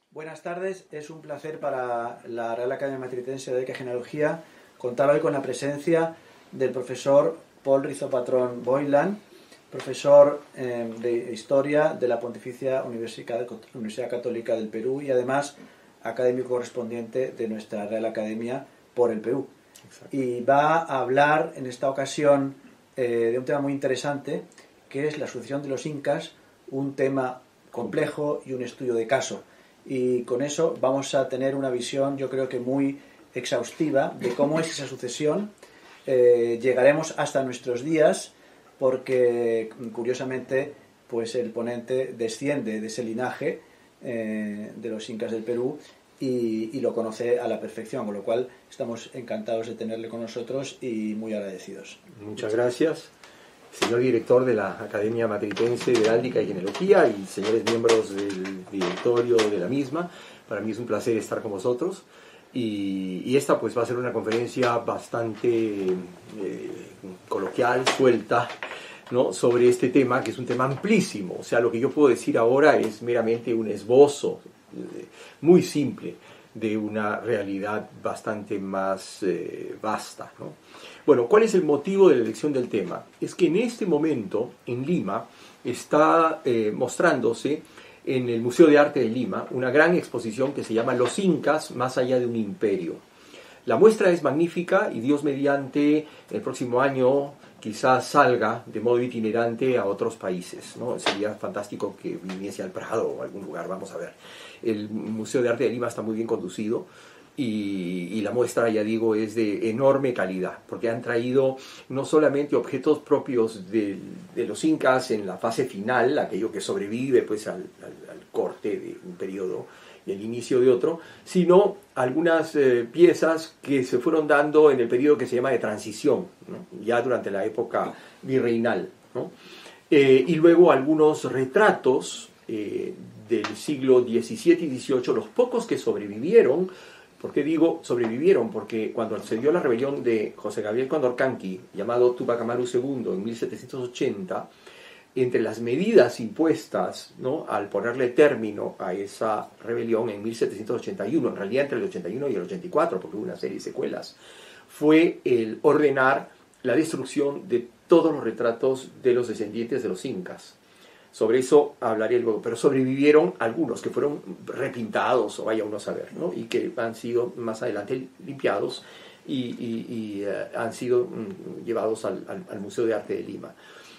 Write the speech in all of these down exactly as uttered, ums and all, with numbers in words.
Buenas tardes, es un placer para la Real Academia Matritense de Genealogía contar hoy con la presencia del profesor Paul Rizopatrón Boylan, profesor eh, de Historia de la Pontificia Universidad, Universidad Católica del Perú y además académico correspondiente de nuestra Real Academia por el Perú. Exacto. Y va a hablar en esta ocasión eh, de un tema muy interesante, que es la sucesión de los incas, un tema complejo y un estudio de caso. Y con eso vamos a tener una visión, yo creo que muy exhaustiva, de cómo es esa sucesión. Eh, llegaremos hasta nuestros días, porque curiosamente pues el ponente desciende de ese linaje eh, de los incas del Perú y, y lo conoce a la perfección, con lo cual estamos encantados de tenerle con nosotros y muy agradecidos. Muchas gracias, señor director de la Academia Matritense de Heráldica y Genealogía y señores miembros del directorio de la misma. Para mí es un placer estar con vosotros y, y esta pues va a ser una conferencia bastante eh, coloquial, suelta, ¿no?, sobre este tema, que es un tema amplísimo. O sea, lo que yo puedo decir ahora es meramente un esbozo eh, muy simple de una realidad bastante más eh, vasta, ¿no? Bueno, ¿cuál es el motivo de la elección del tema? Es que en este momento, en Lima, está eh, mostrándose en el Museo de Arte de Lima una gran exposición que se llama Los Incas más allá de un imperio. La muestra es magnífica y Dios mediante el próximo año quizás salga de modo itinerante a otros países, ¿no? Sería fantástico que viniese al Prado o a algún lugar, vamos a ver. El Museo de Arte de Lima está muy bien conducido y, y la muestra, ya digo, es de enorme calidad, porque han traído no solamente objetos propios de, de los incas en la fase final, aquello que sobrevive pues al, al, al corte de un periodo y el inicio de otro, sino algunas eh, piezas que se fueron dando en el periodo que se llama de transición, ¿no?, ya durante la época virreinal, ¿no? Eh, y luego algunos retratos eh, del siglo diecisiete y dieciocho, los pocos que sobrevivieron. ¿Por qué digo sobrevivieron? Porque cuando se dio la rebelión de José Gabriel Condorcanqui, llamado Tupac Amaru segundo, en mil setecientos ochenta, entre las medidas impuestas, ¿no?, al ponerle término a esa rebelión en mil setecientos ochenta y uno, en realidad entre el ochenta y uno y el ochenta y cuatro, porque hubo una serie de secuelas, fue el ordenar la destrucción de todos los retratos de los descendientes de los incas. Sobre eso hablaré luego, pero sobrevivieron algunos que fueron repintados, o vaya uno a saber, ¿no?, y que han sido más adelante limpiados y, y, y uh, han sido um, llevados al, al, al Museo de Arte de Lima.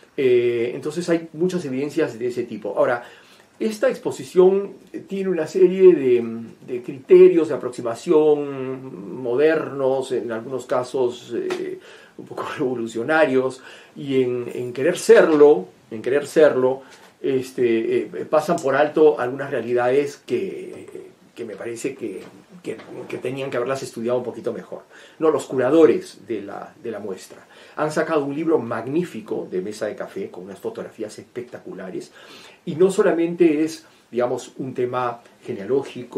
Eh, entonces hay muchas evidencias de ese tipo. Ahora, esta exposición tiene una serie de, de criterios de aproximación modernos, en algunos casos eh, un poco revolucionarios, y en, en querer serlo, en querer serlo, este, eh, pasan por alto algunas realidades que, que me parece que, que, que tenían que haberlas estudiado un poquito mejor. No, los curadores de la, de la muestra han sacado un libro magnífico de mesa de café con unas fotografías espectaculares, y no solamente es, digamos, un tema genealógico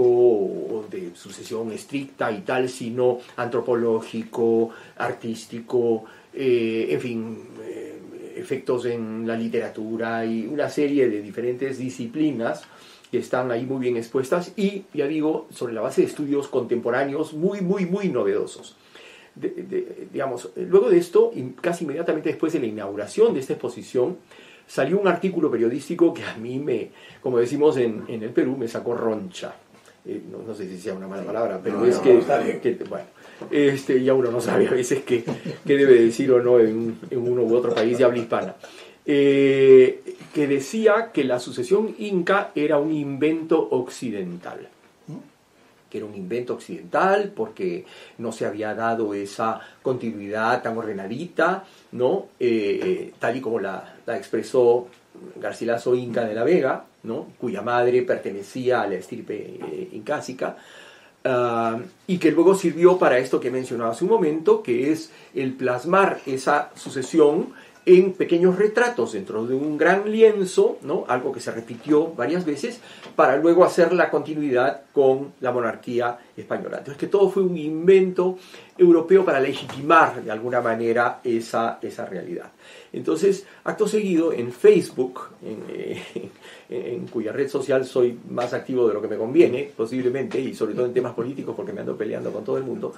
o de sucesión estricta y tal, sino antropológico, artístico, eh, en fin, eh, efectos en la literatura y una serie de diferentes disciplinas que están ahí muy bien expuestas y, ya digo, sobre la base de estudios contemporáneos muy, muy, muy novedosos. De, de, digamos, luego de esto, casi inmediatamente después de la inauguración de esta exposición, salió un artículo periodístico que a mí me, como decimos en, en el Perú, me sacó roncha. Eh, no, no sé si sea una mala palabra, pero no, es no, que, no, que, bueno, este, ya uno no sabe a veces qué, qué debe decir o no en, en uno u otro país de habla hispana. Eh, que decía que la sucesión inca era un invento occidental. Que era un invento occidental porque no se había dado esa continuidad tan ordenadita, ¿no? Eh, eh, tal y como la, la expresó Garcilaso Inca de la Vega, ¿no?, cuya madre pertenecía a la estirpe eh, incásica, uh, y que luego sirvió para esto que he mencionado hace un momento, que es el plasmar esa sucesión en pequeños retratos dentro de un gran lienzo, ¿no? Algo que se repitió varias veces, para luego hacer la continuidad con la monarquía española. Entonces, que todo fue un invento europeo para legitimar de alguna manera esa, esa realidad. Entonces, acto seguido, en Facebook, en, eh, en cuya red social soy más activo de lo que me conviene, posiblemente, y sobre todo en temas políticos, porque me ando peleando con todo el mundo,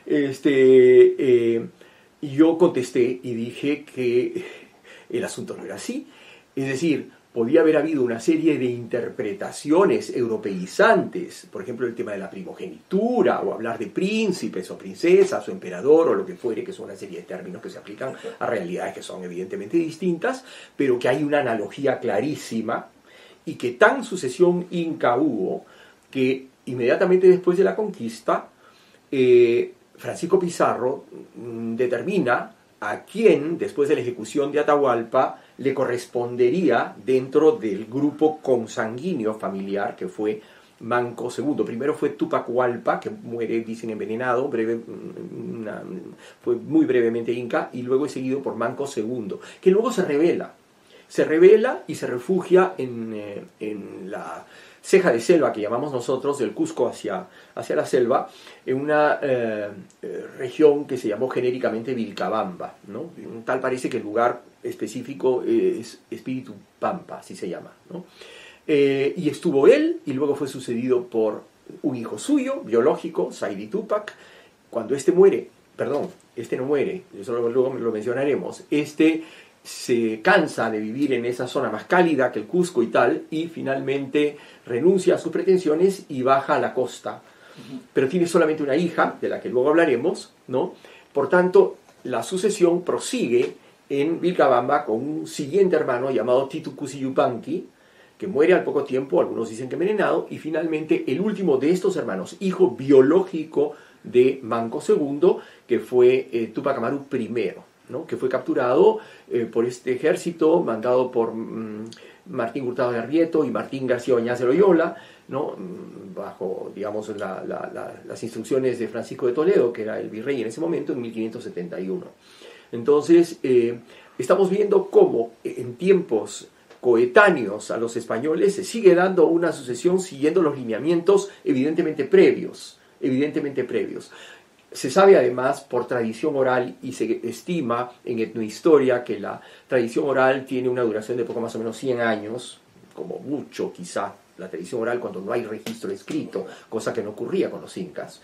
este... Eh, Y yo contesté y dije que el asunto no era así. Es decir, podía haber habido una serie de interpretaciones europeizantes, por ejemplo, el tema de la primogenitura, o hablar de príncipes o princesas o emperador o lo que fuere, que son una serie de términos que se aplican a realidades que son evidentemente distintas, pero que hay una analogía clarísima y que tan sucesión inca hubo que inmediatamente después de la conquista, eh, Francisco Pizarro determina a quién, después de la ejecución de Atahualpa, le correspondería dentro del grupo consanguíneo familiar que fue Manco segundo. Primero fue Tupac Hualpa, que muere, dicen, envenenado, breve, una, fue muy brevemente inca, y luego es seguido por Manco segundo, que luego se rebela. Se rebela y se refugia en, eh, en la ceja de selva que llamamos nosotros, del Cusco hacia, hacia la selva, en una eh, eh, región que se llamó genéricamente Vilcabamba, ¿no? Tal parece que el lugar específico es Espíritu Pampa, así se llama, ¿no? Eh, y estuvo él, y luego fue sucedido por un hijo suyo, biológico, Saidi Tupac. Cuando este muere, perdón, este no muere, eso luego lo mencionaremos, este se cansa de vivir en esa zona más cálida que el Cusco y tal, y finalmente renuncia a sus pretensiones y baja a la costa. Pero tiene solamente una hija, de la que luego hablaremos, ¿no? Por tanto, la sucesión prosigue en Vilcabamba con un siguiente hermano llamado Titu Cusi Yupanqui, que muere al poco tiempo, algunos dicen que envenenado, y finalmente el último de estos hermanos, hijo biológico de Manco segundo, que fue eh, Tupac Amaru primero, ¿no? Que fue capturado eh, por este ejército mandado por mmm, Martín Hurtado de Arrieto y Martín García Oñaz de Loyola, ¿no? Bajo, digamos, la, la, la, las instrucciones de Francisco de Toledo, que era el virrey en ese momento, en mil quinientos setenta y uno. Entonces, eh, estamos viendo cómo en tiempos coetáneos a los españoles se sigue dando una sucesión siguiendo los lineamientos evidentemente previos, evidentemente previos. Se sabe además por tradición oral, y se estima en etnohistoria que la tradición oral tiene una duración de poco más o menos cien años, como mucho quizá la tradición oral cuando no hay registro escrito, cosa que no ocurría con los incas.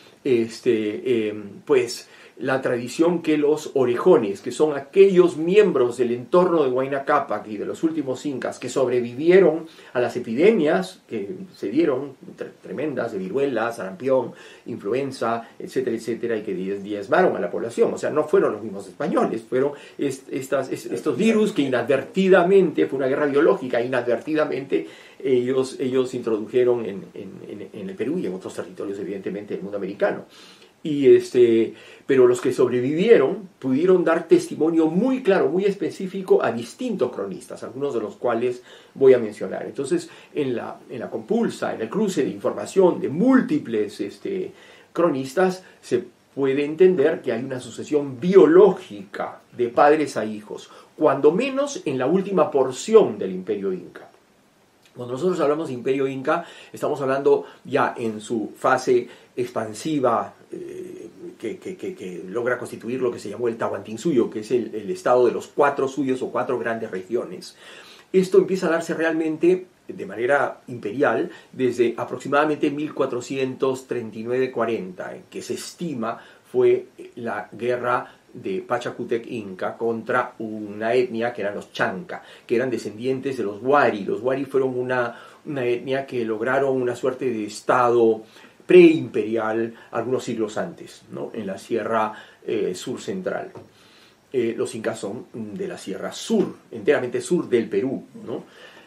Este, eh, pues la tradición que los orejones, que son aquellos miembros del entorno de Huayna Cápac y de los últimos incas que sobrevivieron a las epidemias que se dieron, tre tremendas, de viruela, sarampión, influenza, etcétera, etcétera, y que diezmaron a la población. O sea, no fueron los mismos españoles, fueron est estas, est estos virus que inadvertidamente, fue una guerra biológica, inadvertidamente ellos, ellos introdujeron en, en, en el Perú y en otros territorios, evidentemente, del mundo americano. Y este, pero los que sobrevivieron pudieron dar testimonio muy claro, muy específico a distintos cronistas, algunos de los cuales voy a mencionar. Entonces, en la, en la compulsa, en el cruce de información de múltiples este, cronistas, se puede entender que hay una sucesión biológica de padres a hijos, cuando menos en la última porción del Imperio Inca. Cuando nosotros hablamos de Imperio Inca, estamos hablando ya en su fase expansiva, eh, que, que, que, que logra constituir lo que se llamó el Tahuantinsuyo, que es el, el estado de los cuatro suyos o cuatro grandes regiones. Esto empieza a darse realmente de manera imperial desde aproximadamente mil cuatrocientos treinta y nueve cuarenta, que se estima fue la guerra de Pachacútec Inca contra una etnia que eran los Chanca, que eran descendientes de los Wari. Los Wari fueron una, una etnia que lograron una suerte de estado preimperial algunos siglos antes, ¿no? En la Sierra eh, Sur Central. Eh, los incas son de la Sierra Sur, enteramente sur del Perú, ¿no?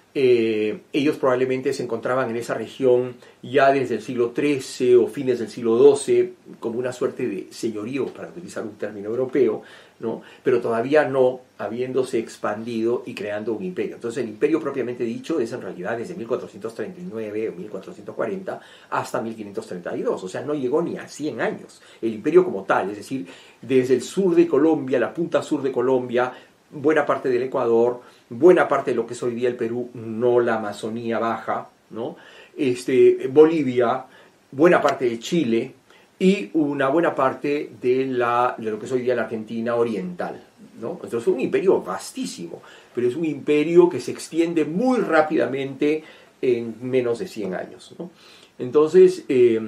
Eh, ellos probablemente se encontraban en esa región ya desde el siglo trece o fines del siglo doce, como una suerte de señorío, para utilizar un término europeo, ¿no? Pero todavía no habiéndose expandido y creando un imperio. Entonces el imperio propiamente dicho es en realidad desde mil cuatrocientos treinta y nueve o mil cuatrocientos cuarenta hasta mil quinientos treinta y dos, o sea, no llegó ni a cien años. El imperio como tal, es decir, desde el sur de Colombia, la punta sur de Colombia, buena parte del Ecuador, buena parte de lo que es hoy día el Perú, no la Amazonía Baja, ¿no? Este, Bolivia, buena parte de Chile y una buena parte de, la, de lo que es hoy día la Argentina Oriental, ¿no? Entonces es un imperio vastísimo, pero es un imperio que se extiende muy rápidamente en menos de cien años, ¿no? Entonces, eh,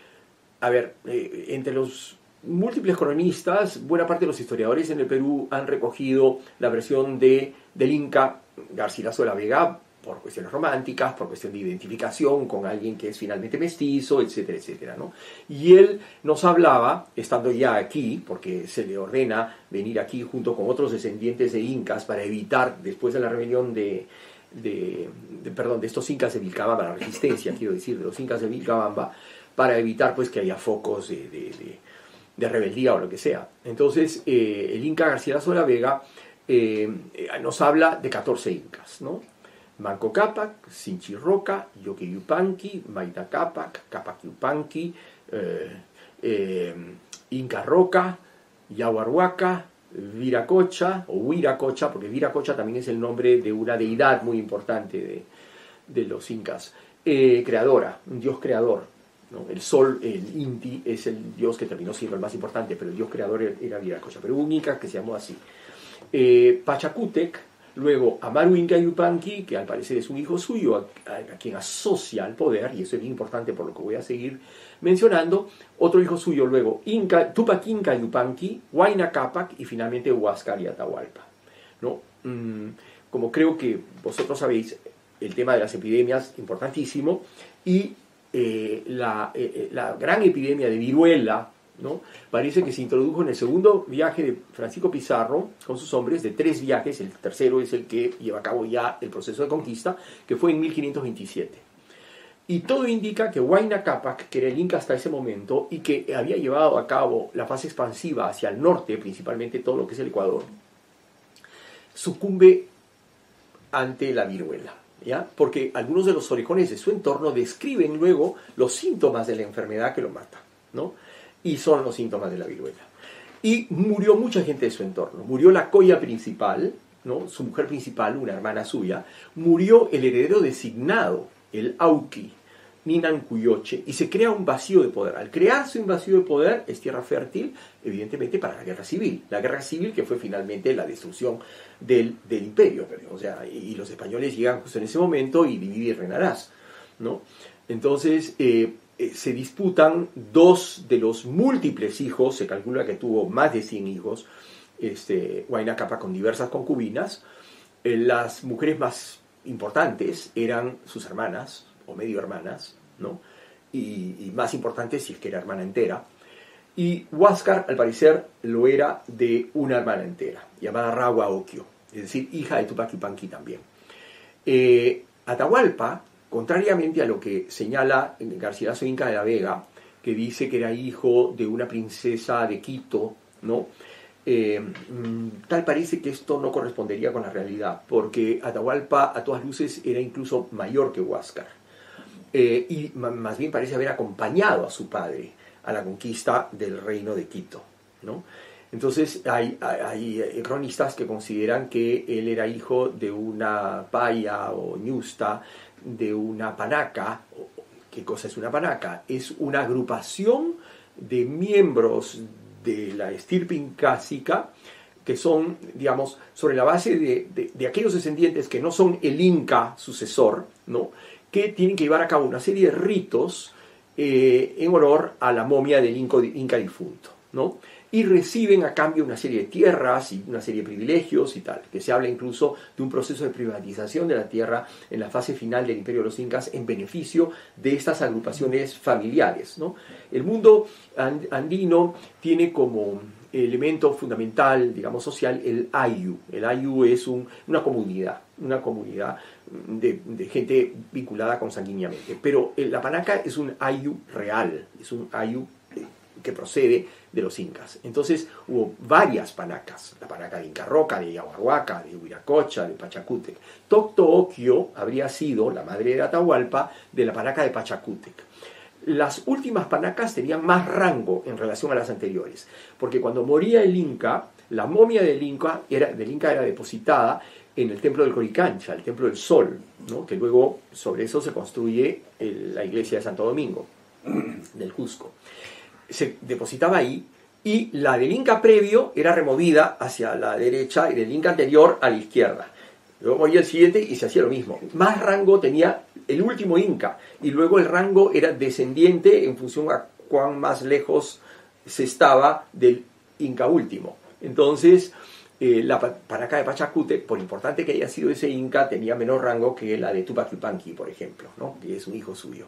a ver, eh, entre los múltiples cronistas, buena parte de los historiadores en el Perú han recogido la versión de, del Inca Garcilaso de la Vega por cuestiones románticas, por cuestión de identificación con alguien que es finalmente mestizo, etcétera, etcétera, ¿no? Y él nos hablaba, estando ya aquí, porque se le ordena venir aquí junto con otros descendientes de incas para evitar, después de la rebelión de, de, de perdón, de estos incas de Vilcabamba, la resistencia, quiero decir, de los incas de Vilcabamba, para evitar pues que haya focos de, de, de, de rebeldía o lo que sea. Entonces, eh, el Inca Garcilaso de la Vega eh, nos habla de catorce incas, ¿no? Manco Cápac, Sinchirroca, Yoquiyupanqui, Maita Cápac, Cápac Yupanqui, eh, eh, Inca Roca, Yahuarhuaca, Viracocha, o Huiracocha, porque Viracocha también es el nombre de una deidad muy importante de, de los incas, eh, creadora, un dios creador, ¿no? El sol, el Inti, es el dios que terminó siendo el más importante, pero el dios creador era Viracocha, pero hubo un inca que se llamó así. Eh, Pachacútec, luego Amaru Inca Yupanqui, que al parecer es un hijo suyo, a, a, a quien asocia al poder, y eso es bien importante por lo que voy a seguir mencionando. Otro hijo suyo luego, Inca, Tupac Inca Yupanqui, Huayna Cápac y finalmente Huáscar y Atahualpa, ¿no? Mm, como creo que vosotros sabéis, el tema de las epidemias, importantísimo, y eh, la, eh, la gran epidemia de viruela, ¿no? Parece que se introdujo en el segundo viaje de Francisco Pizarro con sus hombres, de tres viajes. El tercero es el que lleva a cabo ya el proceso de conquista, que fue en mil quinientos veintisiete. Y todo indica que Huayna Cápac, que era el inca hasta ese momento y que había llevado a cabo la fase expansiva hacia el norte, principalmente todo lo que es el Ecuador, sucumbe ante la viruela, ¿ya? Porque algunos de los orejones de su entorno describen luego los síntomas de la enfermedad que lo mata, ¿no? Y son los síntomas de la viruela. Y murió mucha gente de su entorno. Murió la coya principal, ¿no? Su mujer principal, una hermana suya. Murió el heredero designado, el Auqui, Ninancuyoche, y se crea un vacío de poder. Al crearse un vacío de poder, es tierra fértil, evidentemente, para la guerra civil. La guerra civil que fue finalmente la destrucción del, del imperio. O sea, y los españoles llegan justo en ese momento y divide y reinarás, ¿no? Entonces, eh, se disputan dos de los múltiples hijos, se calcula que tuvo más de cien hijos, este, Huayna Cápac, con diversas concubinas. Eh, las mujeres más importantes eran sus hermanas, o medio hermanas, ¿no? Y, y más importantes si es que era hermana entera. Y Huáscar, al parecer, lo era de una hermana entera, llamada Rawa Oquio, es decir, hija de Tupac Yupanqui también. Eh, Atahualpa, contrariamente a lo que señala Garcilaso Inca de la Vega, que dice que era hijo de una princesa de Quito, ¿no? Eh, tal parece que esto no correspondería con la realidad, porque Atahualpa a todas luces era incluso mayor que Huáscar, eh, y más bien parece haber acompañado a su padre a la conquista del reino de Quito, ¿no? Entonces hay, hay, hay cronistas que consideran que él era hijo de una paya o ñusta, de una panaca. ¿Qué cosa es una panaca? Es una agrupación de miembros de la estirpe incásica que son, digamos, sobre la base de, de, de aquellos descendientes que no son el inca sucesor, ¿no? Que tienen que llevar a cabo una serie de ritos eh, en honor a la momia del inca, inca difunto, ¿no? Y reciben a cambio una serie de tierras y una serie de privilegios y tal, que se habla incluso de un proceso de privatización de la tierra en la fase final del Imperio de los Incas en beneficio de estas agrupaciones familiares, ¿no? El mundo andino tiene como elemento fundamental, digamos, social, el ayu. El ayu es un, una comunidad, una comunidad de, de gente vinculada consanguíneamente. Pero la panaca es un ayu real, es un ayu que procede de los incas. Entonces hubo varias panacas, la panaca de Inca Roca, de Yahuarhuaca, de Huiracocha, de Pachacútec. Toctooquio habría sido la madre de Atahualpa de la panaca de Pachacútec. Las últimas panacas tenían más rango en relación a las anteriores, porque cuando moría el inca, La momia del Inca era, del Inca era depositada en el templo del Coricancha, el templo del Sol, ¿no? Que luego sobre eso se construye el, la iglesia de Santo Domingo, del Cusco. Se depositaba ahí, y la del Inca previo era removida hacia la derecha y del Inca anterior a la izquierda. Luego moría el siguiente y se hacía lo mismo. Más rango tenía el último Inca, y luego el rango era descendiente en función a cuán más lejos se estaba del Inca último. Entonces, eh, la Panaca de Pachacútec, por importante que haya sido ese Inca, tenía menor rango que la de Tupac Yupanqui, por ejemplo, ¿no? Que es un hijo suyo.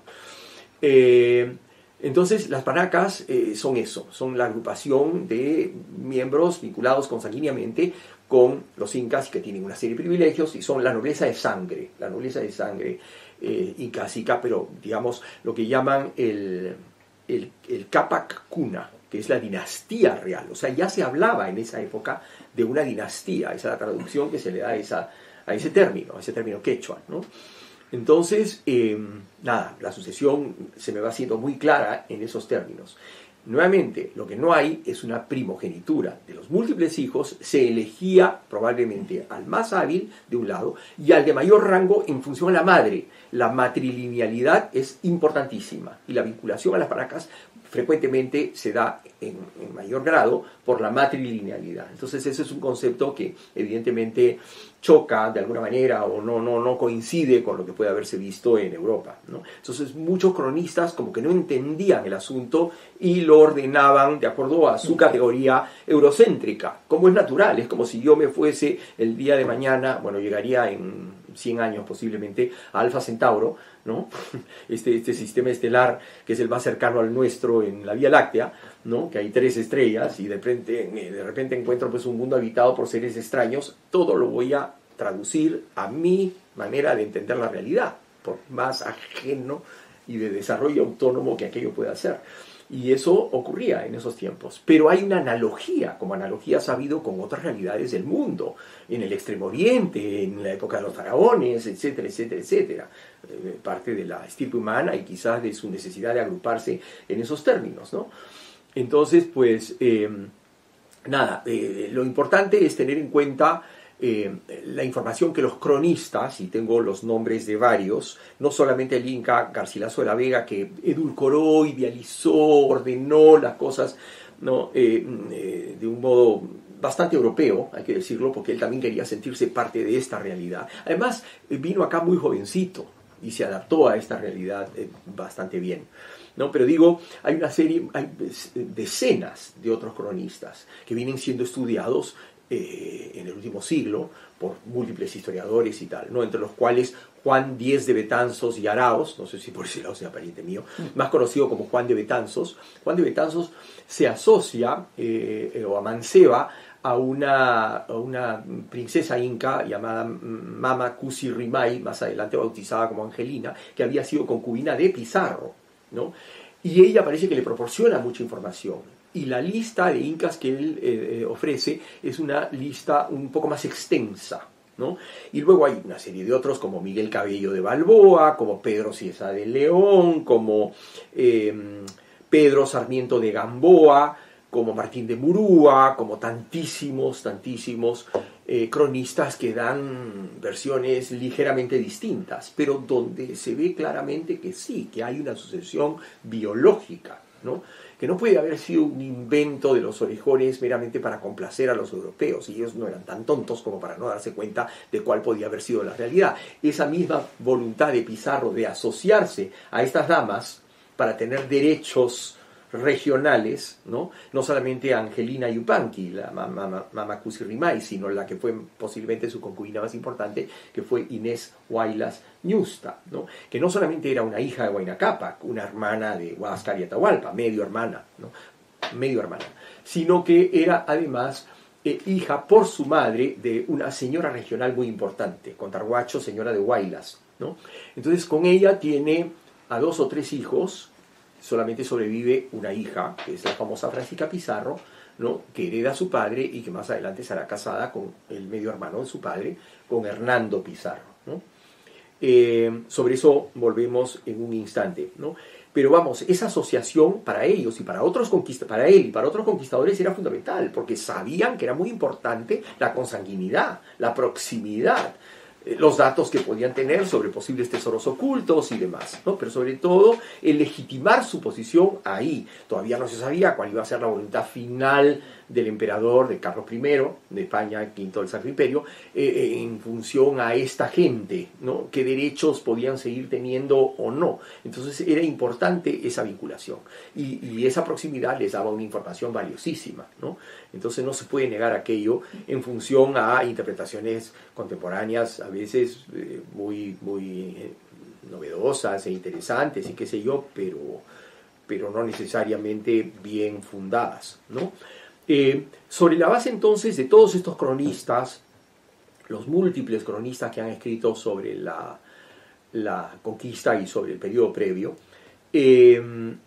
Eh, entonces, las Panacas eh, son eso, son la agrupación de miembros vinculados consanguíneamente con los incas, que tienen una serie de privilegios, y son la nobleza de sangre, la nobleza de sangre eh, incásica, pero digamos lo que llaman el, el, el Capac Cuna, que es la dinastía real. O sea, ya se hablaba en esa época de una dinastía, esa es la traducción que se le da a, esa, a ese término, a ese término quechua, ¿no? Entonces, eh, nada, la sucesión se me va haciendo muy clara en esos términos. Nuevamente, lo que no hay es una primogenitura. De los múltiples hijos se elegía probablemente al más hábil de un lado y al de mayor rango en función a la madre. La matrilinealidad es importantísima y la vinculación a las Panacas frecuentemente se da en, en mayor grado por la matrilinealidad. Entonces ese es un concepto que evidentemente choca de alguna manera o no, no, no coincide con lo que puede haberse visto en Europa, ¿no? Entonces muchos cronistas como que no entendían el asunto y lo ordenaban de acuerdo a su categoría eurocéntrica, como es natural. Es como si yo me fuese el día de mañana, bueno, llegaría en cien años posiblemente, a Alfa Centauro, ¿no? Este, este sistema estelar que es el más cercano al nuestro en la Vía Láctea, ¿no? Que hay tres estrellas y de repente, de repente encuentro pues un mundo habitado por seres extraños. Todo lo voy a traducir a mi manera de entender la realidad, por más ajeno y de desarrollo autónomo que aquello pueda ser. Y eso ocurría en esos tiempos. Pero hay una analogía, como analogía ha habido con otras realidades del mundo, en el Extremo Oriente, en la época de los faraones, etcétera, etcétera, etcétera. Eh, parte de la estirpe humana y quizás de su necesidad de agruparse en esos términos, ¿no? Entonces, pues, eh, nada, eh, lo importante es tener en cuenta Eh, la información que los cronistas, y tengo los nombres de varios, no solamente el Inca Garcilaso de la Vega, que edulcoró, idealizó, ordenó las cosas, ¿no? eh, eh, de un modo bastante europeo, hay que decirlo, porque él también quería sentirse parte de esta realidad. Además, vino acá muy jovencito y se adaptó a esta realidad eh, bastante bien, ¿no? Pero digo, hay una serie, hay decenas de otros cronistas que vienen siendo estudiados Eh, en el último siglo por múltiples historiadores y tal, ¿no? Entre los cuales Juan Díez de Betanzos y Araos, no sé si por ese lado sea pariente mío, más conocido como Juan de Betanzos. Juan de Betanzos se asocia eh, o amanceba a una, a una princesa inca llamada Mama Cusi Rimay, más adelante bautizada como Angelina, que había sido concubina de Pizarro, ¿no? Y ella parece que le proporciona mucha información. Y la lista de incas que él eh, ofrece es una lista un poco más extensa, ¿no? Y luego hay una serie de otros como Miguel Cabello de Balboa, como Pedro Cieza de León, como eh, Pedro Sarmiento de Gamboa, como Martín de Murúa, como tantísimos, tantísimos eh, cronistas que dan versiones ligeramente distintas, pero donde se ve claramente que sí, que hay una sucesión biológica, ¿no? Que no puede haber sido un invento de los orejones meramente para complacer a los europeos, y ellos no eran tan tontos como para no darse cuenta de cuál podía haber sido la realidad. Esa misma voluntad de Pizarro de asociarse a estas damas para tener derechos regionales, ¿no? No solamente a Angelina Yupanqui, la Mama, Mama Cusi Rimay, sino la que fue posiblemente su concubina más importante, que fue Inés Huaylas Ñusta, ¿no? Que no solamente era una hija de Huayna Cápac, una hermana de Huáscar y Atahualpa, medio hermana, ¿no? medio hermana, sino que era además eh, hija por su madre de una señora regional muy importante, Contarhuacho, señora de Huaylas, ¿no? Entonces con ella tiene a dos o tres hijos. Solamente sobrevive una hija, que es la famosa Francisca Pizarro, ¿no? Que hereda a su padre y que más adelante será casada con el medio hermano de su padre, con Hernando Pizarro, ¿no? Eh, sobre eso volvemos en un instante, ¿no? Pero vamos, esa asociación para ellos y para otros conquista, para él y para otros conquistadores era fundamental, porque sabían que era muy importante la consanguinidad, la proximidad, los datos que podían tener sobre posibles tesoros ocultos y demás, ¿no? Pero sobre todo el legitimar su posición ahí. Todavía no se sabía cuál iba a ser la voluntad final del emperador, de Carlos primero, de España, quinto del Sacro Imperio, eh, en función a esta gente, ¿no? Qué derechos podían seguir teniendo o no. Entonces era importante esa vinculación. Y, y esa proximidad les daba una información valiosísima, ¿no? Entonces no se puede negar aquello en función a interpretaciones contemporáneas, a veces eh, muy, muy eh, novedosas e interesantes y qué sé yo, pero, pero no necesariamente bien fundadas, ¿no? Eh, sobre la base entonces de todos estos cronistas, los múltiples cronistas que han escrito sobre la, la conquista y sobre el periodo previo, eh,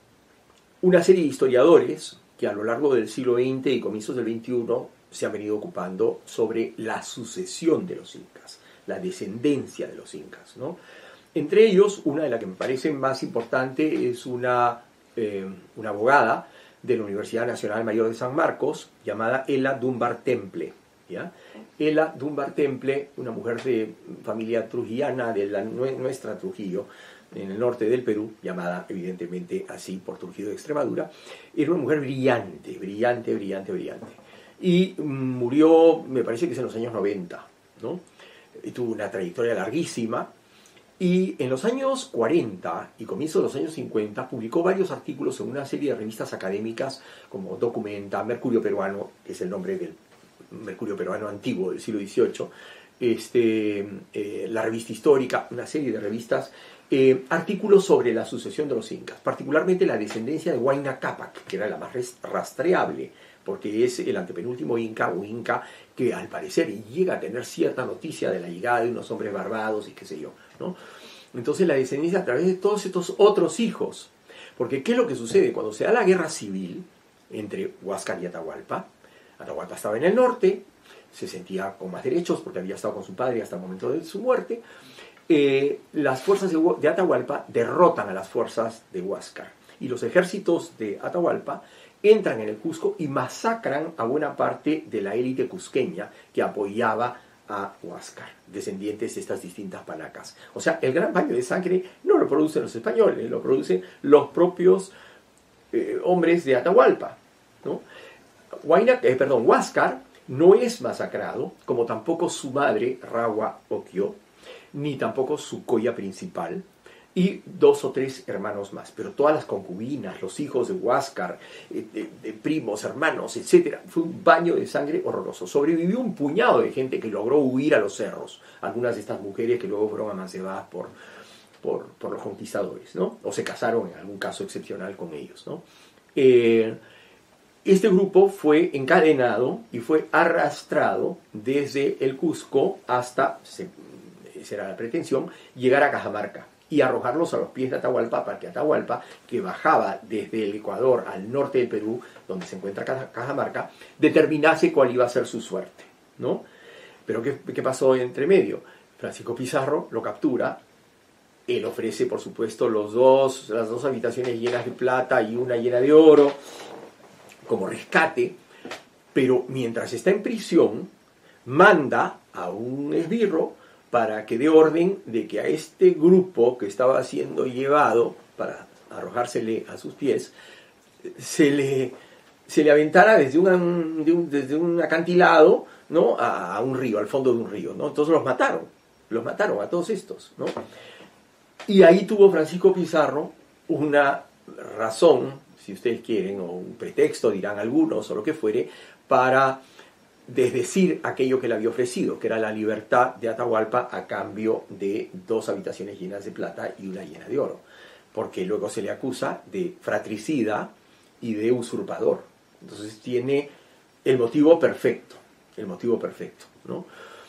una serie de historiadores que a lo largo del siglo veinte y comienzos del veintiuno se han venido ocupando sobre la sucesión de los incas, la descendencia de los incas, ¿no? Entre ellos, una de las que me parece más importante es una, eh, una abogada de la Universidad Nacional Mayor de San Marcos, llamada Ela Dunbar Temple, ¿ya? Ela Dunbar Temple, una mujer de familia trujillana, de la, nuestra Trujillo, en el norte del Perú, llamada evidentemente así por Trujillo de Extremadura, era una mujer brillante, brillante, brillante, brillante. Y murió, me parece que es en los años noventa, ¿no? Y tuvo una trayectoria larguísima. Y en los años cuarenta y comienzos de los años cincuenta publicó varios artículos en una serie de revistas académicas como Documenta, Mercurio Peruano, que es el nombre del Mercurio Peruano antiguo del siglo dieciocho, este, eh, la Revista Histórica, una serie de revistas, eh, artículos sobre la sucesión de los incas, particularmente la descendencia de Huayna Cápac, que era la más rastreable, porque es el antepenúltimo inca o inca que al parecer llega a tener cierta noticia de la llegada de unos hombres barbados y qué sé yo, ¿no? Entonces la descendencia a través de todos estos otros hijos. Porque ¿qué es lo que sucede? Cuando se da la guerra civil entre Huáscar y Atahualpa, Atahualpa estaba en el norte, se sentía con más derechos porque había estado con su padre hasta el momento de su muerte, eh, las fuerzas de, de Atahualpa derrotan a las fuerzas de Huáscar. Y los ejércitos de Atahualpa entran en el Cusco y masacran a buena parte de la élite cusqueña que apoyaba a Huáscar, descendientes de estas distintas palacas. O sea, el gran baño de sangre no lo producen los españoles, lo producen los propios eh, hombres de Atahualpa, ¿no? Huayna, eh, perdón, Huáscar no es masacrado, como tampoco su madre, Rawa Oquio, ni tampoco su coya principal, y dos o tres hermanos más, pero todas las concubinas, los hijos de Huáscar, eh, de, de primos, hermanos, etcétera. Fue un baño de sangre horroroso. Sobrevivió un puñado de gente que logró huir a los cerros, algunas de estas mujeres que luego fueron amancebadas por, por, por los conquistadores, ¿no? O se casaron en algún caso excepcional con ellos, ¿no? Eh, este grupo fue encadenado y fue arrastrado desde el Cusco hasta, esa era la pretensión, llegar a Cajamarca y arrojarlos a los pies de Atahualpa, para que Atahualpa, que bajaba desde el Ecuador al norte del Perú, donde se encuentra Cajamarca, determinase cuál iba a ser su suerte, ¿no? Pero ¿qué, qué pasó entre medio? Francisco Pizarro lo captura, él ofrece, por supuesto, los dos, las dos habitaciones llenas de plata y una llena de oro, como rescate, pero mientras está en prisión, manda a un esbirro para que dé orden de que a este grupo que estaba siendo llevado para arrojársele a sus pies, se le, se le aventara desde un, de un, desde un acantilado, ¿no? a, a un río, al fondo de un río, ¿no? Entonces los mataron, los mataron a todos estos, ¿no? Y ahí tuvo Francisco Pizarro una razón, si ustedes quieren, o un pretexto, dirán algunos, o lo que fuere, para desdecir aquello que le había ofrecido, que era la libertad de Atahualpa a cambio de dos habitaciones llenas de plata y una llena de oro, porque luego se le acusa de fratricida y de usurpador. Entonces tiene el motivo perfecto, el motivo perfecto, ¿no?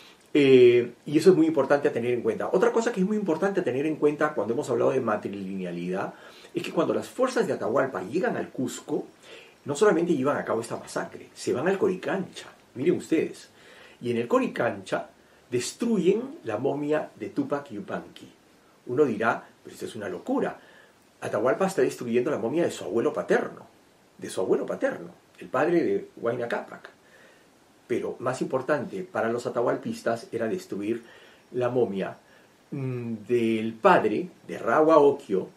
Eh, y eso es muy importante a tener en cuenta. Otra cosa que es muy importante a tener en cuenta cuando hemos hablado de matrilinealidad es que cuando las fuerzas de Atahualpa llegan al Cusco, no solamente llevan a cabo esta masacre, se van al Coricancha. Miren ustedes, y en el Coricancha destruyen la momia de Tupac Yupanqui. Uno dirá, pero esto es una locura. Atahualpa está destruyendo la momia de su abuelo paterno, de su abuelo paterno, el padre de Huayna Cápac. Pero más importante para los atahualpistas era destruir la momia mmm, del padre de Rawa Okio,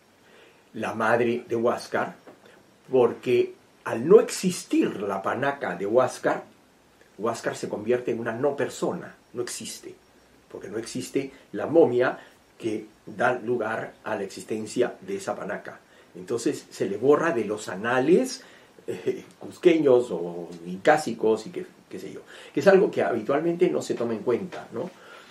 la madre de Huáscar, porque al no existir la panaca de Huáscar, Huáscar se convierte en una no persona, no existe, porque no existe la momia que da lugar a la existencia de esa panaca. Entonces se le borra de los anales eh, cusqueños o incásicos y qué, qué sé yo, que es algo que habitualmente no se toma en cuenta, ¿no?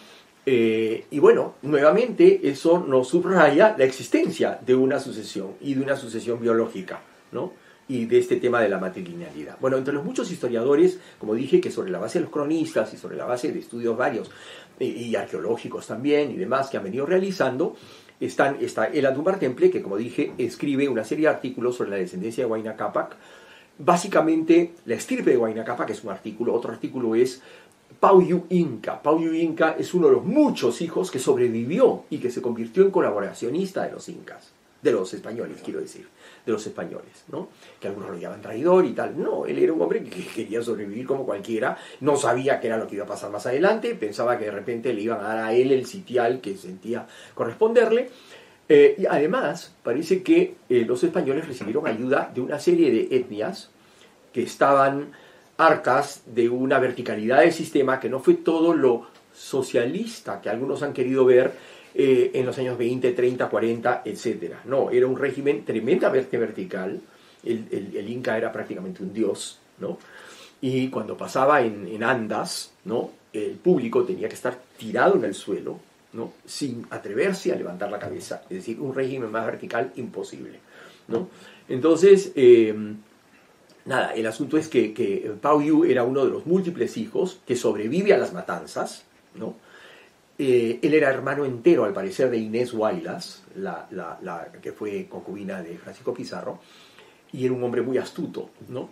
Eh, y bueno, nuevamente eso nos subraya la existencia de una sucesión y de una sucesión biológica, ¿no? Y de este tema de la matrilinealidad. Bueno, entre los muchos historiadores, como dije, que sobre la base de los cronistas y sobre la base de estudios varios y, y arqueológicos también y demás que han venido realizando, están, está el Adumbar Temple, que como dije, escribe una serie de artículos sobre la descendencia de Huayna Cápac. Básicamente, la estirpe de Huayna Cápac es un artículo, otro artículo es Pauyu Inca. Pauyu Inca es uno de los muchos hijos que sobrevivió y que se convirtió en colaboracionista de los incas, de los españoles, quiero decir, de los españoles, ¿no? Que algunos lo llaman traidor y tal. No, él era un hombre que quería sobrevivir como cualquiera, no sabía qué era lo que iba a pasar más adelante, pensaba que de repente le iban a dar a él el sitial que sentía corresponderle. Eh, y además, parece que eh, los españoles recibieron ayuda de una serie de etnias que estaban hartas de una verticalidad del sistema que no fue todo lo socialista que algunos han querido ver eh, en los años veinte, treinta, cuarenta, etcétera. No, era un régimen tremendamente vertical. El, el, el Inca era prácticamente un dios, ¿no? Y cuando pasaba en, en andas, ¿no? El público tenía que estar tirado en el suelo, ¿no? Sin atreverse a levantar la cabeza. Es decir, un régimen más vertical imposible, ¿no? Entonces, eh, nada, el asunto es que, que Pauyu era uno de los múltiples hijos que sobrevive a las matanzas, ¿no? Eh, él era hermano entero, al parecer, de Inés Huaylas, la, la, la que fue concubina de Francisco Pizarro, y era un hombre muy astuto, ¿no?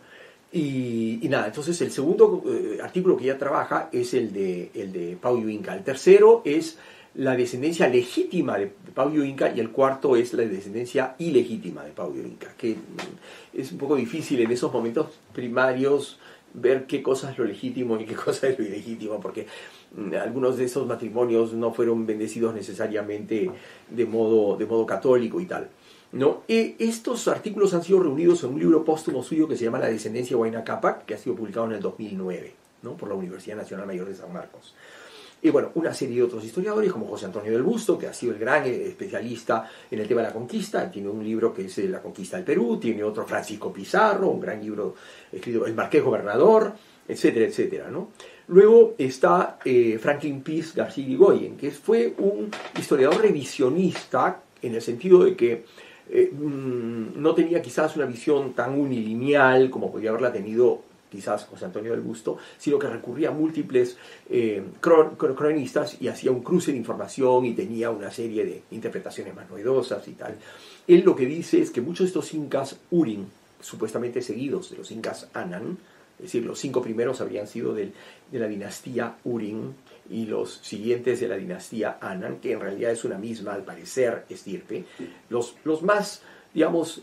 Y, y nada, entonces el segundo eh, artículo que ella trabaja es el de, el de Pauyu Inca. El tercero es la descendencia legítima de Pauyu Inca y el cuarto es la descendencia ilegítima de Pauyu Inca, que es un poco difícil en esos momentos primarios ver qué cosa es lo legítimo y qué cosa es lo ilegítimo, porque algunos de esos matrimonios no fueron bendecidos necesariamente de modo, de modo católico y tal, ¿no? E estos artículos han sido reunidos en un libro póstumo suyo que se llama La descendencia de Huayna Cápac, que ha sido publicado en el dos mil nueve, ¿no? Por la Universidad Nacional Mayor de San Marcos. Y bueno, una serie de otros historiadores, como José Antonio del Busto, que ha sido el gran especialista en el tema de la conquista. Tiene un libro que es La conquista del Perú, tiene otro Francisco Pizarro, un gran libro escrito El Marqués Gobernador, etcétera, etcétera, ¿no? Luego está eh, Franklin Pease García Irigoyen, que fue un historiador revisionista en el sentido de que eh, mmm, no tenía quizás una visión tan unilineal como podría haberla tenido quizás José Antonio del Busto, sino que recurría a múltiples eh, cron cronistas y hacía un cruce de información y tenía una serie de interpretaciones más novedosas y tal. Él lo que dice es que muchos de estos incas Urin, supuestamente seguidos de los incas Anan, es decir, los cinco primeros habrían sido del, de la dinastía Urin y los siguientes de la dinastía Anan, que en realidad es una misma, al parecer, estirpe. Los, los más, digamos,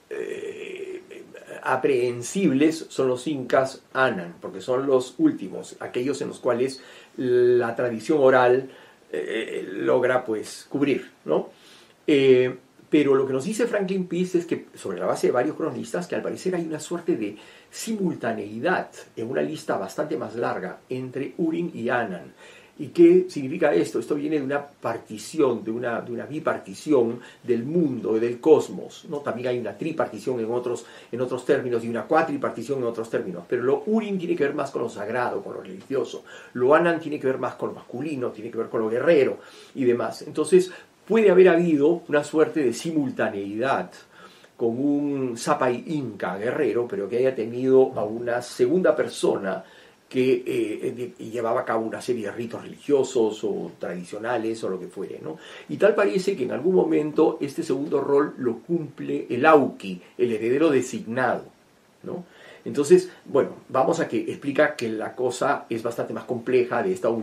eh, aprehensibles son los incas Anan, porque son los últimos, aquellos en los cuales la tradición oral eh, logra pues cubrir, ¿no? Eh, pero lo que nos dice Franklin Pease es que, sobre la base de varios cronistas, que al parecer hay una suerte de simultaneidad en una lista bastante más larga entre Urin y Anan. ¿Y qué significa esto? Esto viene de una partición, de una, de una bipartición del mundo, del cosmos, ¿no? También hay una tripartición en otros, en otros términos y una cuatripartición en otros términos. Pero lo Urin tiene que ver más con lo sagrado, con lo religioso. Lo Anan tiene que ver más con lo masculino, tiene que ver con lo guerrero y demás. Entonces, puede haber habido una suerte de simultaneidad con un Zapay Inca guerrero, pero que haya tenido a una segunda persona que eh, llevaba a cabo una serie de ritos religiosos o tradicionales o lo que fuere, ¿no? Y tal parece que en algún momento este segundo rol lo cumple el Auqui, el heredero designado, ¿no? Entonces, bueno, vamos a que explica que la cosa es bastante más compleja de esta